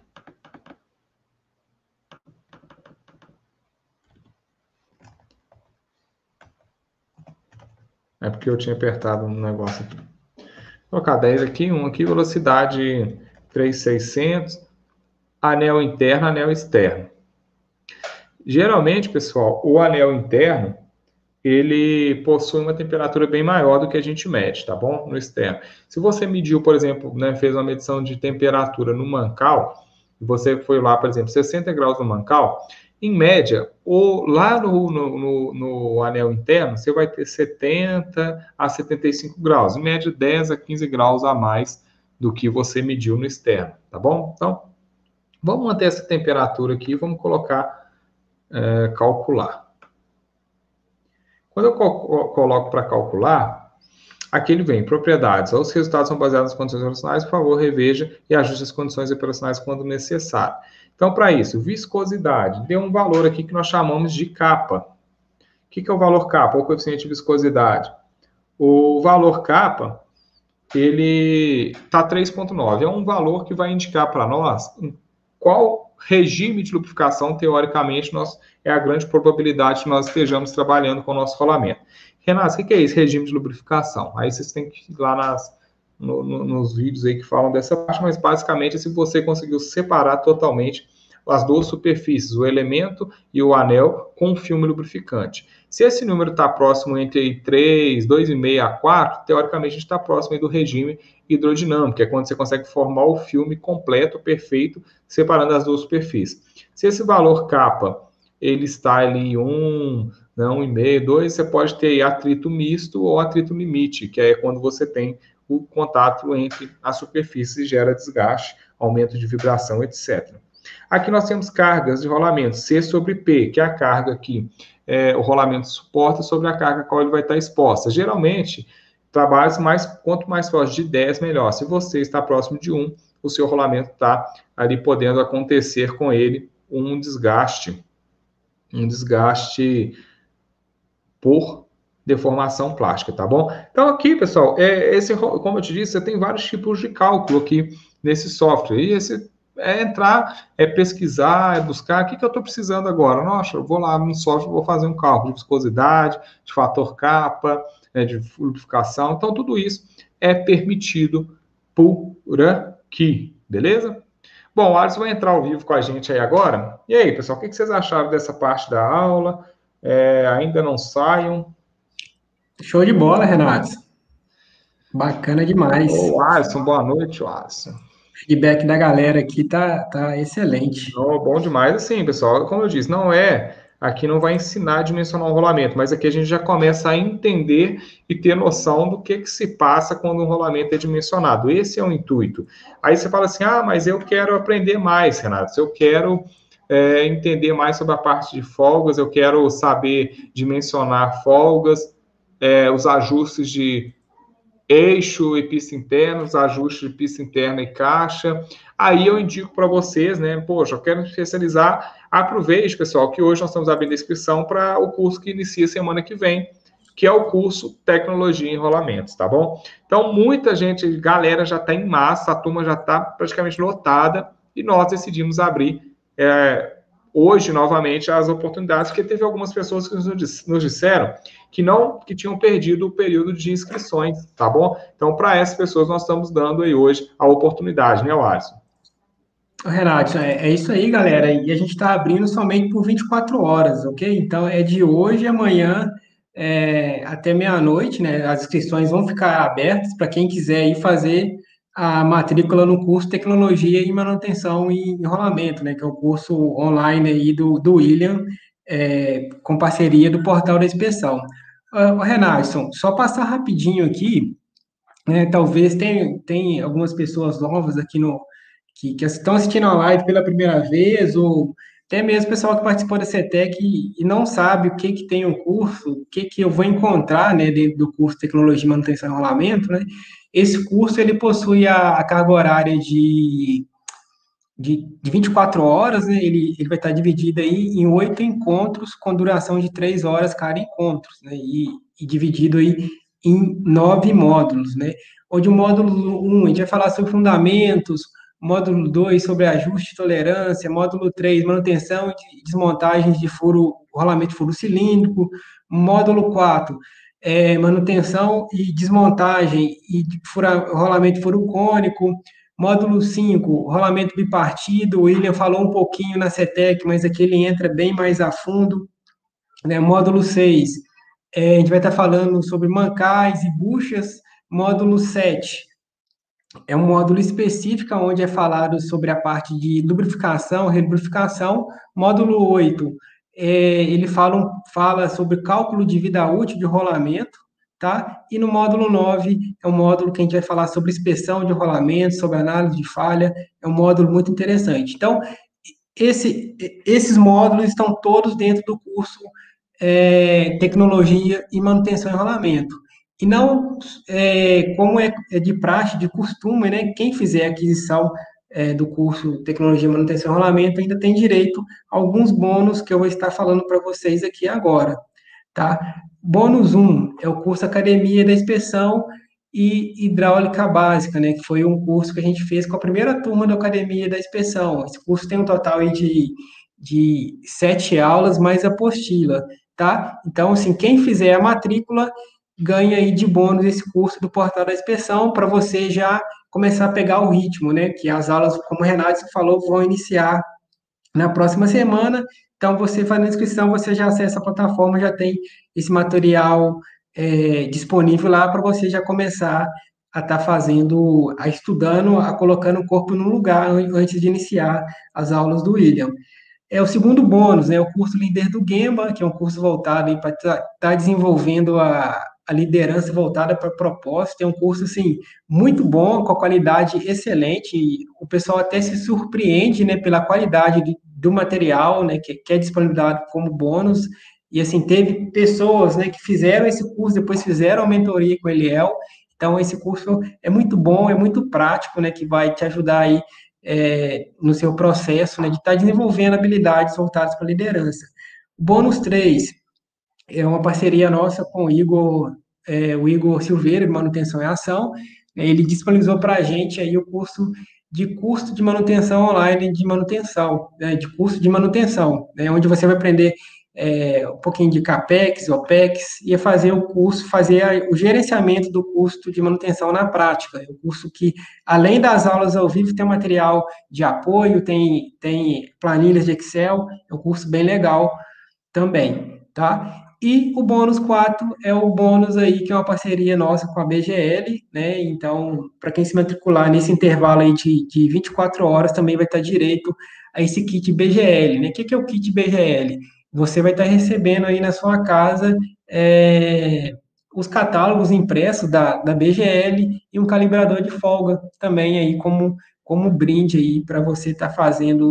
É porque eu tinha apertado um negócio aqui. Vou colocar 10 aqui, 1 aqui, velocidade 3.600, anel interno, anel externo. Geralmente, pessoal, o anel interno, ele possui uma temperatura bem maior do que a gente mede, tá bom? No externo. Se você mediu, por exemplo, né, fez uma medição de temperatura no mancal, e você foi lá, por exemplo, 60 graus no mancal, em média, lá no anel interno, você vai ter 70 a 75 graus. Em média, 10 a 15 graus a mais do que você mediu no externo, tá bom? Então, vamos manter essa temperatura aqui e vamos colocar, calcular. Quando eu coloco para calcular, aqui ele vem, propriedades. Os resultados são baseados nas condições operacionais, por favor, reveja e ajuste as condições operacionais quando necessário. Então, para isso, viscosidade, deu um valor aqui que nós chamamos de kappa. O que é o valor kappa, ou coeficiente de viscosidade? O valor kappa, ele está 3,9. É um valor que vai indicar para nós em qual regime de lubrificação, teoricamente, é a grande probabilidade que nós estejamos trabalhando com o nosso rolamento. Renato, o que é esse regime de lubrificação? Aí vocês têm que ir lá nos vídeos aí que falam dessa parte, mas basicamente é se você conseguiu separar totalmente as duas superfícies, o elemento e o anel, com o filme lubrificante. Se esse número está próximo entre 3, 2,5 a 4, teoricamente a gente está próximo do regime hidrodinâmico, que é quando você consegue formar o filme completo, perfeito, separando as duas superfícies. Se esse valor kappa ele está ali 1, 1,5, 2, você pode ter atrito misto ou atrito limite, que é quando você tem o contato entre as superfícies e gera desgaste, aumento de vibração, etc. Aqui nós temos cargas de rolamento, C sobre P, que é a carga que o rolamento suporta sobre a carga a qual ele vai estar exposta. Geralmente, trabalhos quanto mais próximo de 10, melhor. Se você está próximo de 1, o seu rolamento está ali podendo acontecer com ele um desgaste por deformação plástica, tá bom? Então aqui, pessoal, como eu te disse, você tem vários tipos de cálculo aqui nesse software. E esse entrar, pesquisar, buscar, o que eu estou precisando agora? Nossa, eu vou lá no software, vou fazer um cálculo de viscosidade, de fator kappa, de lubrificação. Então, tudo isso é permitido por aqui, beleza? Bom, o Alisson vai entrar ao vivo com a gente aí agora. E aí, pessoal, o que vocês acharam dessa parte da aula? Ainda não saiam? Show de bola, Renato. Bacana demais. Ô, Alisson, boa noite, Alisson. O feedback da galera aqui tá excelente. Oh, bom demais. Assim, pessoal, como eu disse, aqui não vai ensinar a dimensionar um rolamento, mas aqui a gente já começa a entender e ter noção do que se passa quando um rolamento é dimensionado. Esse é o intuito. Aí você fala assim, mas eu quero aprender mais, Renato, eu quero entender mais sobre a parte de folgas, eu quero saber dimensionar folgas, os ajustes de eixo e pista interna, os ajustes de pista interna e caixa. Aí eu indico para vocês, né? Poxa, eu quero me especializar. Aproveite, pessoal, que hoje nós estamos abrindo a inscrição para o curso que inicia semana que vem, que é o curso Tecnologia e Enrolamentos, tá bom? Então, muita gente, galera já está em massa, a turma já está praticamente lotada e nós decidimos abrir hoje novamente as oportunidades, porque teve algumas pessoas que nos disseram que tinham perdido o período de inscrições, tá bom? Então, para essas pessoas, nós estamos dando aí hoje a oportunidade, né, Alisson? Renato, é isso aí, galera. E a gente está abrindo somente por 24 horas, ok? Então é de hoje amanhã até meia-noite, né? As inscrições vão ficar abertas para quem quiser ir fazer a matrícula no curso Tecnologia e Manutenção e Enrolamento, né? Que é o curso online aí do William, com parceria do Portal da Inspeção. Renato, só passar rapidinho aqui, né? Talvez tem algumas pessoas novas aqui que estão assistindo a live pela primeira vez, ou até mesmo o pessoal que participou da CETEC e não sabe o que tem o curso, o que eu vou encontrar, né, dentro do curso Tecnologia, Manutenção e Rolamento, né? Esse curso, ele possui a carga horária de 24 horas, né? Ele vai estar dividido aí em 8 encontros, com duração de 3 horas cada encontro, né? E dividido aí em 9 módulos, né? Onde o módulo 1 a gente vai falar sobre fundamentos, módulo 2 sobre ajuste de tolerância, módulo 3 manutenção e desmontagem de rolamento de furo cilíndrico, módulo 4 manutenção e desmontagem e rolamento de furo cônico, módulo 5 rolamento bipartido, o William falou um pouquinho na CETEC, mas aqui ele entra bem mais a fundo, né? Módulo 6 a gente vai estar falando sobre mancais e buchas. Módulo 7 é um módulo específico onde é falado sobre a parte de lubrificação, relubrificação. Módulo 8, ele fala sobre cálculo de vida útil de rolamento, tá? E no módulo 9, é um módulo que a gente vai falar sobre inspeção de rolamento, sobre análise de falha, é um módulo muito interessante. Então, esses módulos estão todos dentro do curso Tecnologia e Manutenção e Rolamento. E não, como é de praxe, de costume, né? Quem fizer a aquisição do curso Tecnologia, Manutenção e Rolamento ainda tem direito a alguns bônus que eu vou estar falando para vocês aqui agora, tá? Bônus 1 é o curso Academia da Inspeção e Hidráulica Básica, né? Que foi um curso que a gente fez com a primeira turma da Academia da Inspeção. Esse curso tem um total aí de 7 aulas, mais apostila, tá? Então, assim, quem fizer a matrícula ganha aí de bônus esse curso do Portal da Inspeção para você já começar a pegar o ritmo, né? Que as aulas, como o Renato falou, vão iniciar na próxima semana. Então, você fazendo a inscrição, você já acessa a plataforma, já tem esse material disponível lá para você já começar a estar fazendo, a estudando, a colocando o corpo no lugar antes de iniciar as aulas do William. O segundo bônus, né, o curso Líder do Gemba, que é um curso voltado para estar desenvolvendo a liderança voltada para propósito. É um curso, assim, muito bom, com a qualidade excelente. E o pessoal até se surpreende, né, pela qualidade do material, né, que é disponibilizado como bônus. E, assim, teve pessoas, né, que fizeram esse curso, depois fizeram a mentoria com o Eliel. Então, esse curso é muito bom, é muito prático, né, que vai te ajudar aí no seu processo, né, de estar desenvolvendo habilidades voltadas para a liderança. O bônus 3 é uma parceria nossa com o Igor Silveira, de Manutenção e Ação. Ele disponibilizou para a gente aí o curso de manutenção online de manutenção, né, de curso de manutenção, né, onde você vai aprender um pouquinho de CAPEX, OPEX, e fazer o curso, fazer o gerenciamento do custo de manutenção na prática. É um curso que, além das aulas ao vivo, tem material de apoio, tem planilhas de Excel, é um curso bem legal também, tá? E o bônus 4 é o bônus aí, que é uma parceria nossa com a BGL, né? Então, para quem se matricular nesse intervalo aí de 24 horas, também vai estar direito a esse kit BGL, né? O que é o kit BGL? Você vai estar recebendo aí na sua casa os catálogos impressos da BGL e um calibrador de folga também aí como brinde aí para você estar fazendo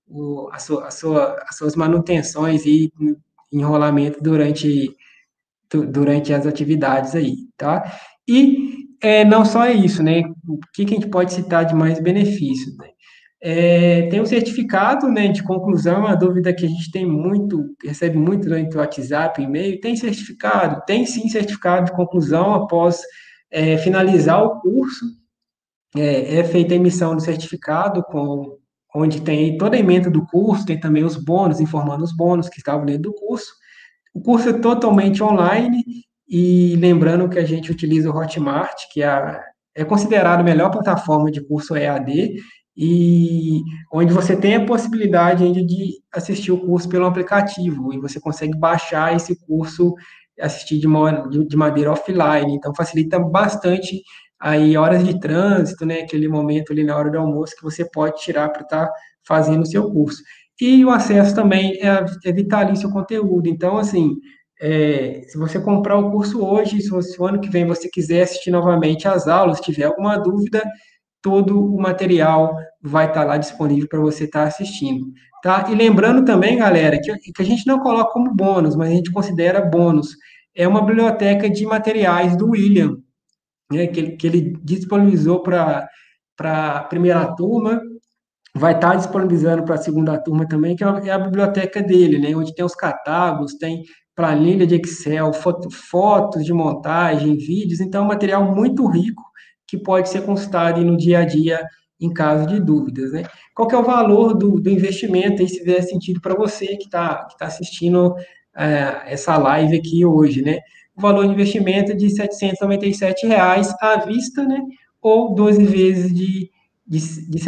as suas manutenções e enrolamento durante as atividades aí, tá? E não só isso, né? O que que a gente pode citar de mais benefícios, né? Tem um certificado, né, de conclusão, a dúvida que a gente tem muito, recebe muito durante o WhatsApp, e-mail, tem certificado? Tem sim certificado de conclusão após finalizar o curso, é feita a emissão do certificado, onde tem toda a ementa do curso, tem também os bônus, informando os bônus que estavam dentro do curso. O curso é totalmente online e lembrando que a gente utiliza o Hotmart, que é considerado a melhor plataforma de curso EAD e onde você tem a possibilidade ainda de assistir o curso pelo aplicativo e você consegue baixar esse curso, assistir de maneira offline, então facilita bastante aí horas de trânsito, né, aquele momento ali na hora do almoço que você pode tirar para estar fazendo o seu curso. E o acesso também é vitalício ao conteúdo. Então, assim, se você comprar o curso hoje, se o ano que vem você quiser assistir novamente as aulas, tiver alguma dúvida, todo o material vai estar lá disponível para você estar assistindo. Tá? E lembrando também, galera, que a gente não coloca como bônus, mas a gente considera bônus. É uma biblioteca de materiais do William, né, que ele disponibilizou para a primeira turma, vai estar disponibilizando para a segunda turma também, que é a biblioteca dele, né, onde tem os catálogos, tem planilha de Excel, fotos de montagem, vídeos, então é um material muito rico que pode ser consultado aí no dia a dia em caso de dúvidas, né? Qual que é o valor do investimento, aí, se fizer sentido para você que tá assistindo essa live aqui hoje, né? O valor de investimento é de R$ 797 à vista, né? Ou 12 vezes de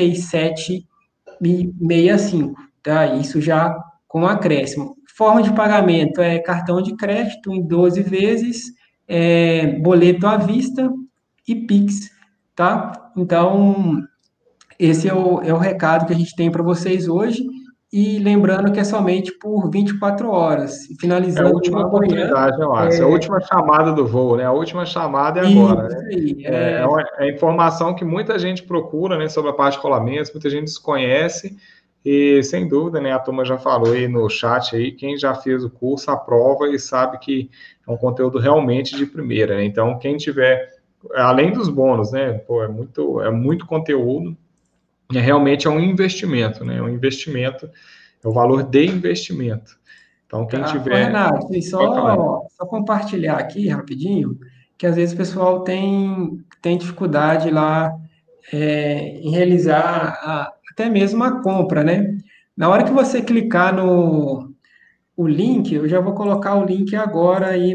77,65, tá? Isso já com acréscimo. Forma de pagamento é cartão de crédito em 12 vezes, boleto à vista e Pix, tá? Então, esse é o recado que a gente tem para vocês hoje. E lembrando que é somente por 24 horas. E É a finalizando última amanhã. oportunidade, né, Márcio? É a última chamada do voo, né? A última chamada é agora, Isso né? aí. É informação que muita gente procura, né, sobre a parte de rolamentos, muita gente desconhece, e sem dúvida, né, a turma já falou aí no chat aí, quem já fez o curso aprova e sabe que é um conteúdo realmente de primeira, né? Então, quem tiver, além dos bônus, né, pô, é muito conteúdo, realmente é um investimento, né? É um investimento, é o valor de investimento. Então, quem Tá. Ô, tiver. Renato, e Pode falar. só compartilhar aqui rapidinho, que às vezes o pessoal tem dificuldade lá em realizar até mesmo a compra, né? Na hora que você clicar no o link, eu já vou colocar o link agora aí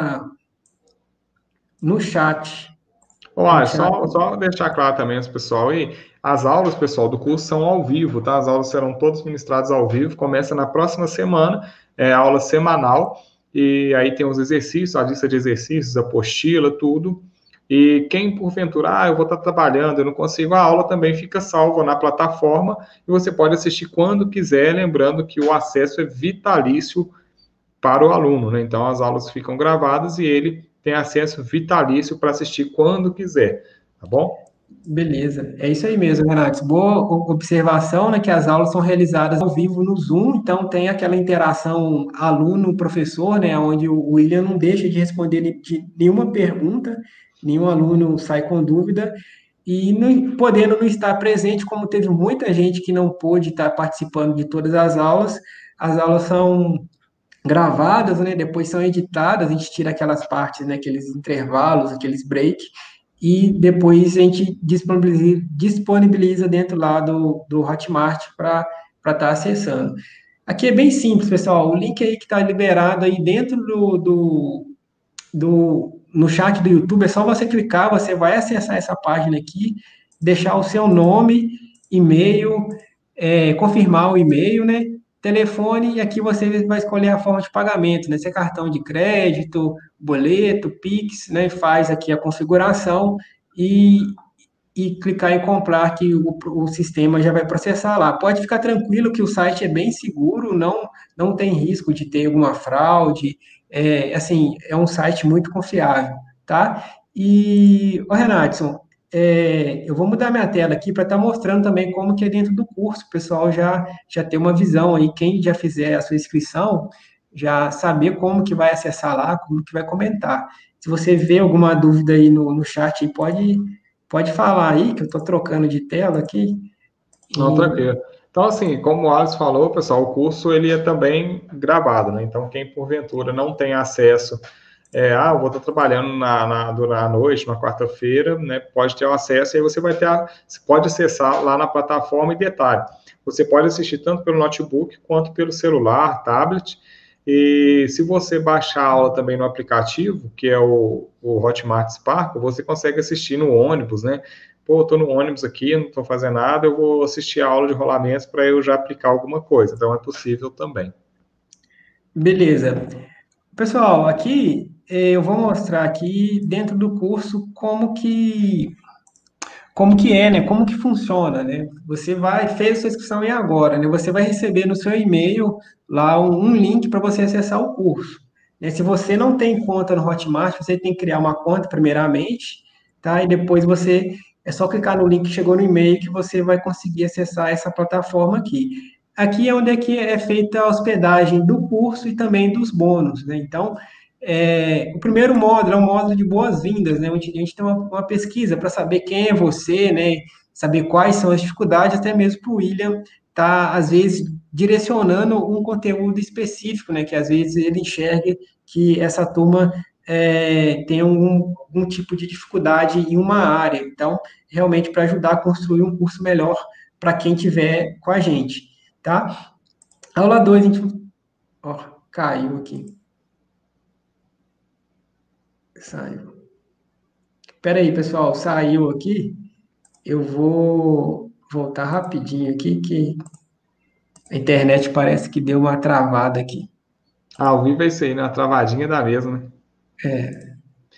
no chat. No Ó, chat. só deixar claro também as pessoal aí, as aulas, pessoal, do curso são ao vivo, tá? As aulas serão todas ministradas ao vivo, começa na próxima semana, aula semanal, e aí tem os exercícios, a lista de exercícios, apostila, tudo. E quem, porventura, eu vou estar trabalhando, eu não consigo, a aula também fica salva na plataforma e você pode assistir quando quiser, lembrando que o acesso é vitalício para o aluno, né? Então as aulas ficam gravadas e ele tem acesso vitalício para assistir quando quiser, tá bom? Beleza, é isso aí mesmo, Renato. Boa observação, né, que as aulas são realizadas ao vivo no Zoom, então tem aquela interação aluno-professor, né, onde o William não deixa de responder de nenhuma pergunta, nenhum aluno sai com dúvida, e podendo não estar presente, como teve muita gente que não pôde estar participando de todas as aulas são gravadas, né, depois são editadas, a gente tira aquelas partes, né, aqueles intervalos, aqueles breaks, e depois a gente disponibiliza dentro lá do Hotmart para estar acessando. Aqui é bem simples, pessoal. O link aí que está liberado aí dentro no chat do YouTube, é só você clicar, você vai acessar essa página aqui, deixar o seu nome, e-mail, confirmar o e-mail, né? Telefone, e aqui você vai escolher a forma de pagamento, né? Se é cartão de crédito, boleto, Pix, né? Faz aqui a configuração e, e clicar em comprar que o sistema já vai processar lá. Pode ficar tranquilo que o site é bem seguro, não tem risco de ter alguma fraude, assim, é um site muito confiável, tá? E, ô Renatson, eu vou mudar minha tela aqui para estar mostrando também como que é dentro do curso, o pessoal já ter uma visão aí, quem já fizer a sua inscrição, já saber como que vai acessar lá, como que vai comentar. Se você vê alguma dúvida aí no chat, aí pode falar aí, que eu estou trocando de tela aqui. Não, E, tranquilo. Então, assim, como o Alisson falou, pessoal, o curso ele é também gravado, né? Então, quem porventura não tem acesso, eu vou estar trabalhando durante a noite, na quarta-feira, né? Pode ter o acesso e aí você vai ter, você pode acessar lá na plataforma e detalhe. Você pode assistir tanto pelo notebook quanto pelo celular, tablet. E se você baixar a aula também no aplicativo, que é o Hotmart Spark, você consegue assistir no ônibus, né? Pô, estou no ônibus aqui, não estou fazendo nada, eu vou assistir a aula de rolamentos para eu já aplicar alguma coisa. Então é possível também. beleza. Pessoal, aqui eu vou mostrar aqui dentro do curso como que é, né? Como que funciona, né? Você fez a sua inscrição e agora, né? Você vai receber no seu e-mail lá um link para você acessar o curso. Né? Se você não tem conta no Hotmart, você tem que criar uma conta primeiramente, tá? E depois é só clicar no link que chegou no e-mail que você vai conseguir acessar essa plataforma aqui. Aqui é onde é que é feita a hospedagem do curso e também dos bônus, né? Então, o primeiro módulo é um módulo de boas-vindas, né? Onde a gente tem uma pesquisa para saber quem é você, né? Saber quais são as dificuldades, até mesmo para o William tá, às vezes, direcionando um conteúdo específico, né? Que às vezes ele enxerga que essa turma tem algum tipo de dificuldade em uma área. Então, realmente, para ajudar a construir um curso melhor para quem tiver com a gente, tá? Aula 2 a gente... Ó, caiu aqui. Saiu. Espera aí, pessoal, saiu aqui. Eu vou voltar rapidinho aqui, que a internet parece que deu uma travada aqui. Ao vivo é isso aí, né? A travadinha da mesma, né? É,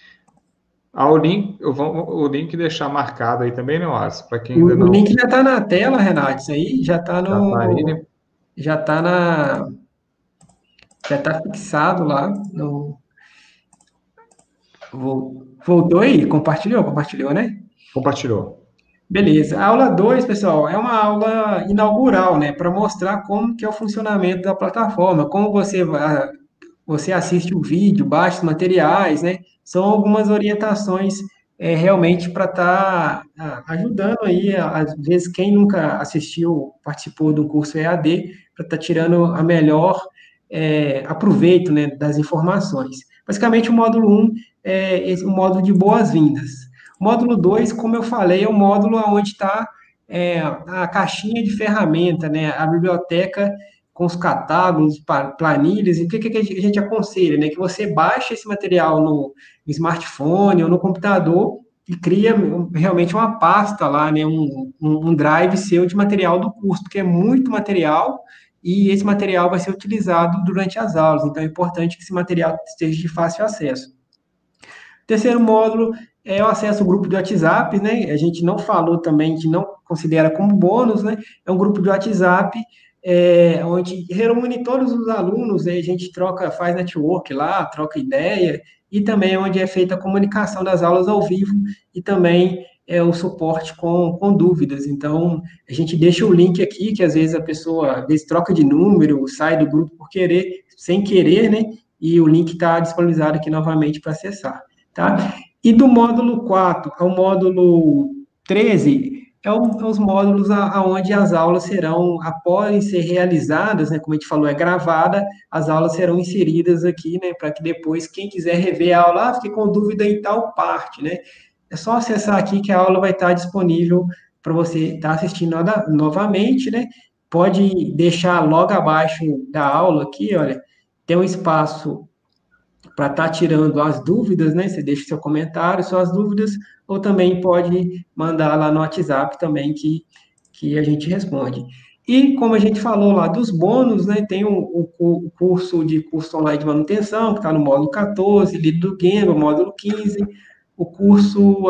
O link deixar marcado aí também, né, Alisson? Para quem ainda o não link já está na tela, Renato. Isso aí já está já está aí, no, né? já tá na, já está fixado lá. Voltou aí? Compartilhou, né? Compartilhou. Beleza. A aula 2, pessoal, é uma aula inaugural, né, para mostrar como que é o funcionamento da plataforma, como você assiste o vídeo, baixa os materiais, né? São algumas orientações realmente para estar ajudando aí, às vezes, quem nunca assistiu, participou do curso EAD, para estar tirando a melhor aproveito, né, das informações. Basicamente, o módulo um o módulo de boas-vindas. O módulo 2, como eu falei, é o módulo onde está a caixinha de ferramenta, né, a biblioteca com os catálogos, planilhas, e o que a gente aconselha, né? Que você baixe esse material no smartphone ou no computador e cria realmente uma pasta lá, né? Um drive seu de material do curso, porque é muito material e esse material vai ser utilizado durante as aulas, então é importante que esse material esteja de fácil acesso. Terceiro módulo é o acesso ao grupo de WhatsApp, né? A gente não falou também, a gente não considera como bônus, né? É um grupo de WhatsApp onde reúne todos os alunos, né? A gente faz network lá, troca ideia, e também é onde é feita a comunicação das aulas ao vivo e também o suporte com dúvidas. Então, a gente deixa o link aqui, que às vezes a pessoa às vezes troca de número, sai do grupo sem querer, né? E o link está disponibilizado aqui novamente para acessar. Tá? E do módulo 4 ao módulo 13, os módulos onde as aulas serão, após ser realizadas, né, como a gente falou, é gravada, as aulas serão inseridas aqui, né, para que depois, quem quiser rever a aula, fique com dúvida em tal parte, né? É só acessar aqui que a aula vai estar disponível para você estar assistindo novamente, né? Pode deixar logo abaixo da aula aqui, olha, tem um espaço para estar tirando as dúvidas, né? Você deixa o seu comentário, suas dúvidas, ou também pode mandar lá no WhatsApp também que a gente responde. E como a gente falou lá dos bônus, né? Tem o curso online de manutenção, que está no módulo 14, líder do Gemba, módulo 15, o curso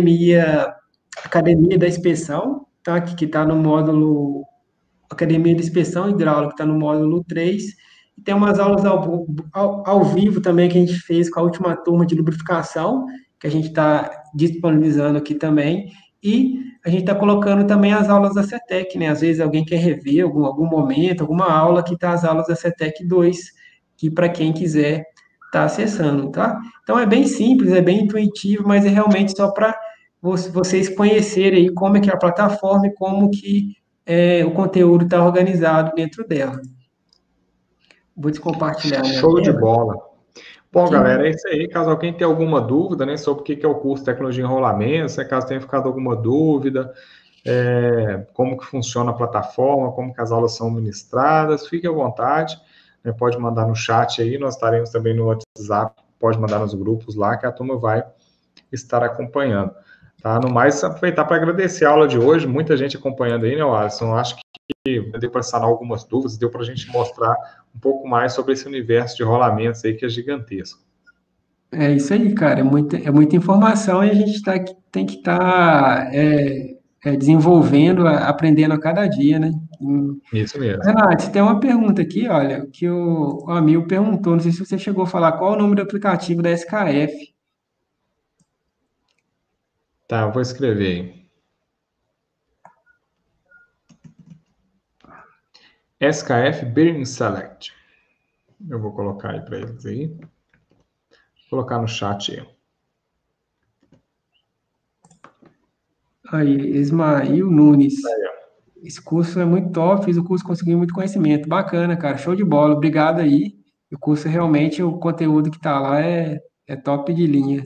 Academia da Inspeção, tá? Que está no módulo Academia de Inspeção Hidráulica, que está no módulo 3. E tem umas aulas ao vivo também que a gente fez com a última turma de lubrificação, que a gente está disponibilizando aqui também, e a gente está colocando também as aulas da CETEC, né? Às vezes alguém quer rever algum momento, alguma aula que está as aulas da CETEC 2, que para quem quiser tá acessando, tá? Então é bem simples, é bem intuitivo, mas é realmente só para vocês conhecerem aí como é que é a plataforma e como que o conteúdo está organizado dentro dela. Vou descompartilhar a minha Show de tela. bola. Bom, Quem... galera, é isso aí. Caso alguém tenha alguma dúvida, né, sobre o que é o curso de Tecnologia em Enrolamentos, né, caso tenha ficado alguma dúvida, como que funciona a plataforma, como que as aulas são ministradas, fique à vontade, né, pode mandar no chat aí, nós estaremos também no WhatsApp, pode mandar nos grupos lá, que a turma vai estar acompanhando. Tá? No mais, aproveitar para agradecer a aula de hoje, muita gente acompanhando aí, né, Alisson? Acho que deu para sanar algumas dúvidas, deu para a gente mostrar um pouco mais sobre esse universo de rolamentos aí que é gigantesco. É isso aí, cara. É muita informação e a gente tem que estar desenvolvendo, aprendendo a cada dia, né? Isso mesmo. Renato, tem uma pergunta aqui, olha, que o amigo perguntou, não sei se você chegou a falar qual é o nome do aplicativo da SKF. Tá, eu vou escrever aí. SKF Bearing Select. Eu vou colocar aí para eles aí. Vou colocar no chat aí. Aí, Ismael Nunes. Esse curso é muito top, fiz o curso, consegui muito conhecimento. Bacana, cara, show de bola. Obrigado aí. O curso realmente, o conteúdo que tá lá é top de linha.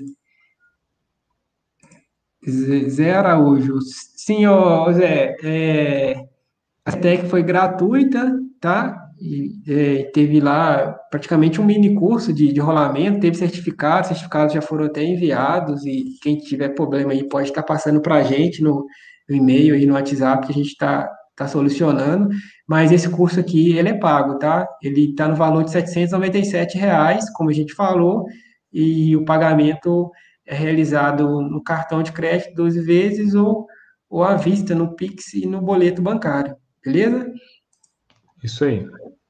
Zé Araújo. Sim, ô Zé, a TEC foi gratuita, tá? E, teve lá praticamente um mini curso de rolamento, teve certificados já foram até enviados, e quem tiver problema aí pode estar passando para a gente no e-mail e no WhatsApp que a gente tá solucionando. Mas esse curso aqui, ele é pago, tá? Ele está no valor de R$ 797, como a gente falou, e o pagamento é realizado no cartão de crédito 12 vezes ou à vista, no Pix e no boleto bancário. Beleza? Isso aí.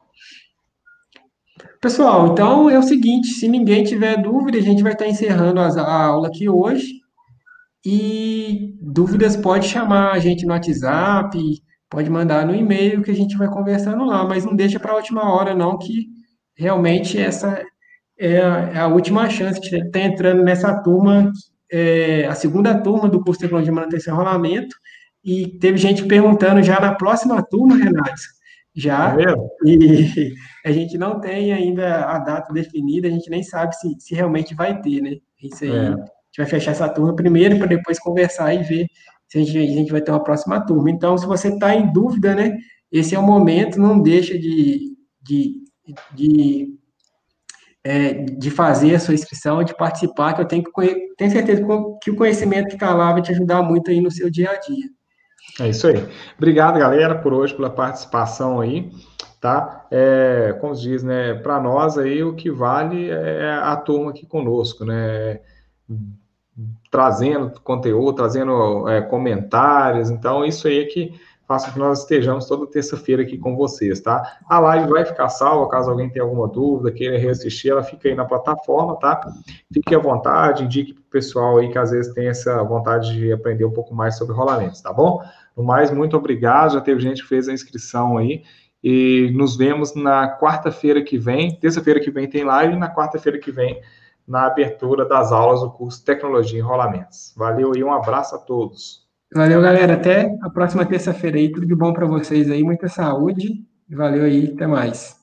Pessoal, então é o seguinte, se ninguém tiver dúvida, a gente vai estar encerrando a aula aqui hoje. E dúvidas pode chamar a gente no WhatsApp, pode mandar no e-mail que a gente vai conversando lá, mas não deixa para a última hora não, que realmente essa é a última chance de estar entrando nessa turma, a segunda turma do curso de Tecnologia de Manutenção e Rolamento, e teve gente perguntando já na próxima turma, Renato, É já, mesmo? e a gente não tem ainda a data definida, a gente nem sabe se realmente vai ter, né? Isso aí, a É. gente vai fechar essa turma primeiro para depois conversar e ver se a gente vai ter uma próxima turma. Então, se você está em dúvida, né, esse é o momento, não deixa de de fazer a sua inscrição, de participar, que eu tenho certeza que o conhecimento que está lá vai te ajudar muito aí no seu dia a dia. É isso aí. Obrigado, galera, por hoje, pela participação aí, tá? Como se diz, né? Para nós aí, o que vale é a turma aqui conosco, né? Trazendo conteúdo, trazendo comentários. Então, isso aí é que faz com que nós estejamos toda terça-feira aqui com vocês, tá? A live vai ficar salva, caso alguém tenha alguma dúvida, queira reassistir, ela fica aí na plataforma, tá? Fique à vontade, indique para o pessoal aí que às vezes tem essa vontade de aprender um pouco mais sobre rolamentos, tá bom? No mais, muito obrigado, já teve gente que fez a inscrição aí, e nos vemos na quarta-feira que vem, terça-feira que vem tem live, e na quarta-feira que vem na abertura das aulas do curso Tecnologia em Rolamentos. Valeu e um abraço a todos. Valeu, galera. Até a próxima terça-feira aí. Tudo de bom para vocês aí. Muita saúde. Valeu aí. Até mais.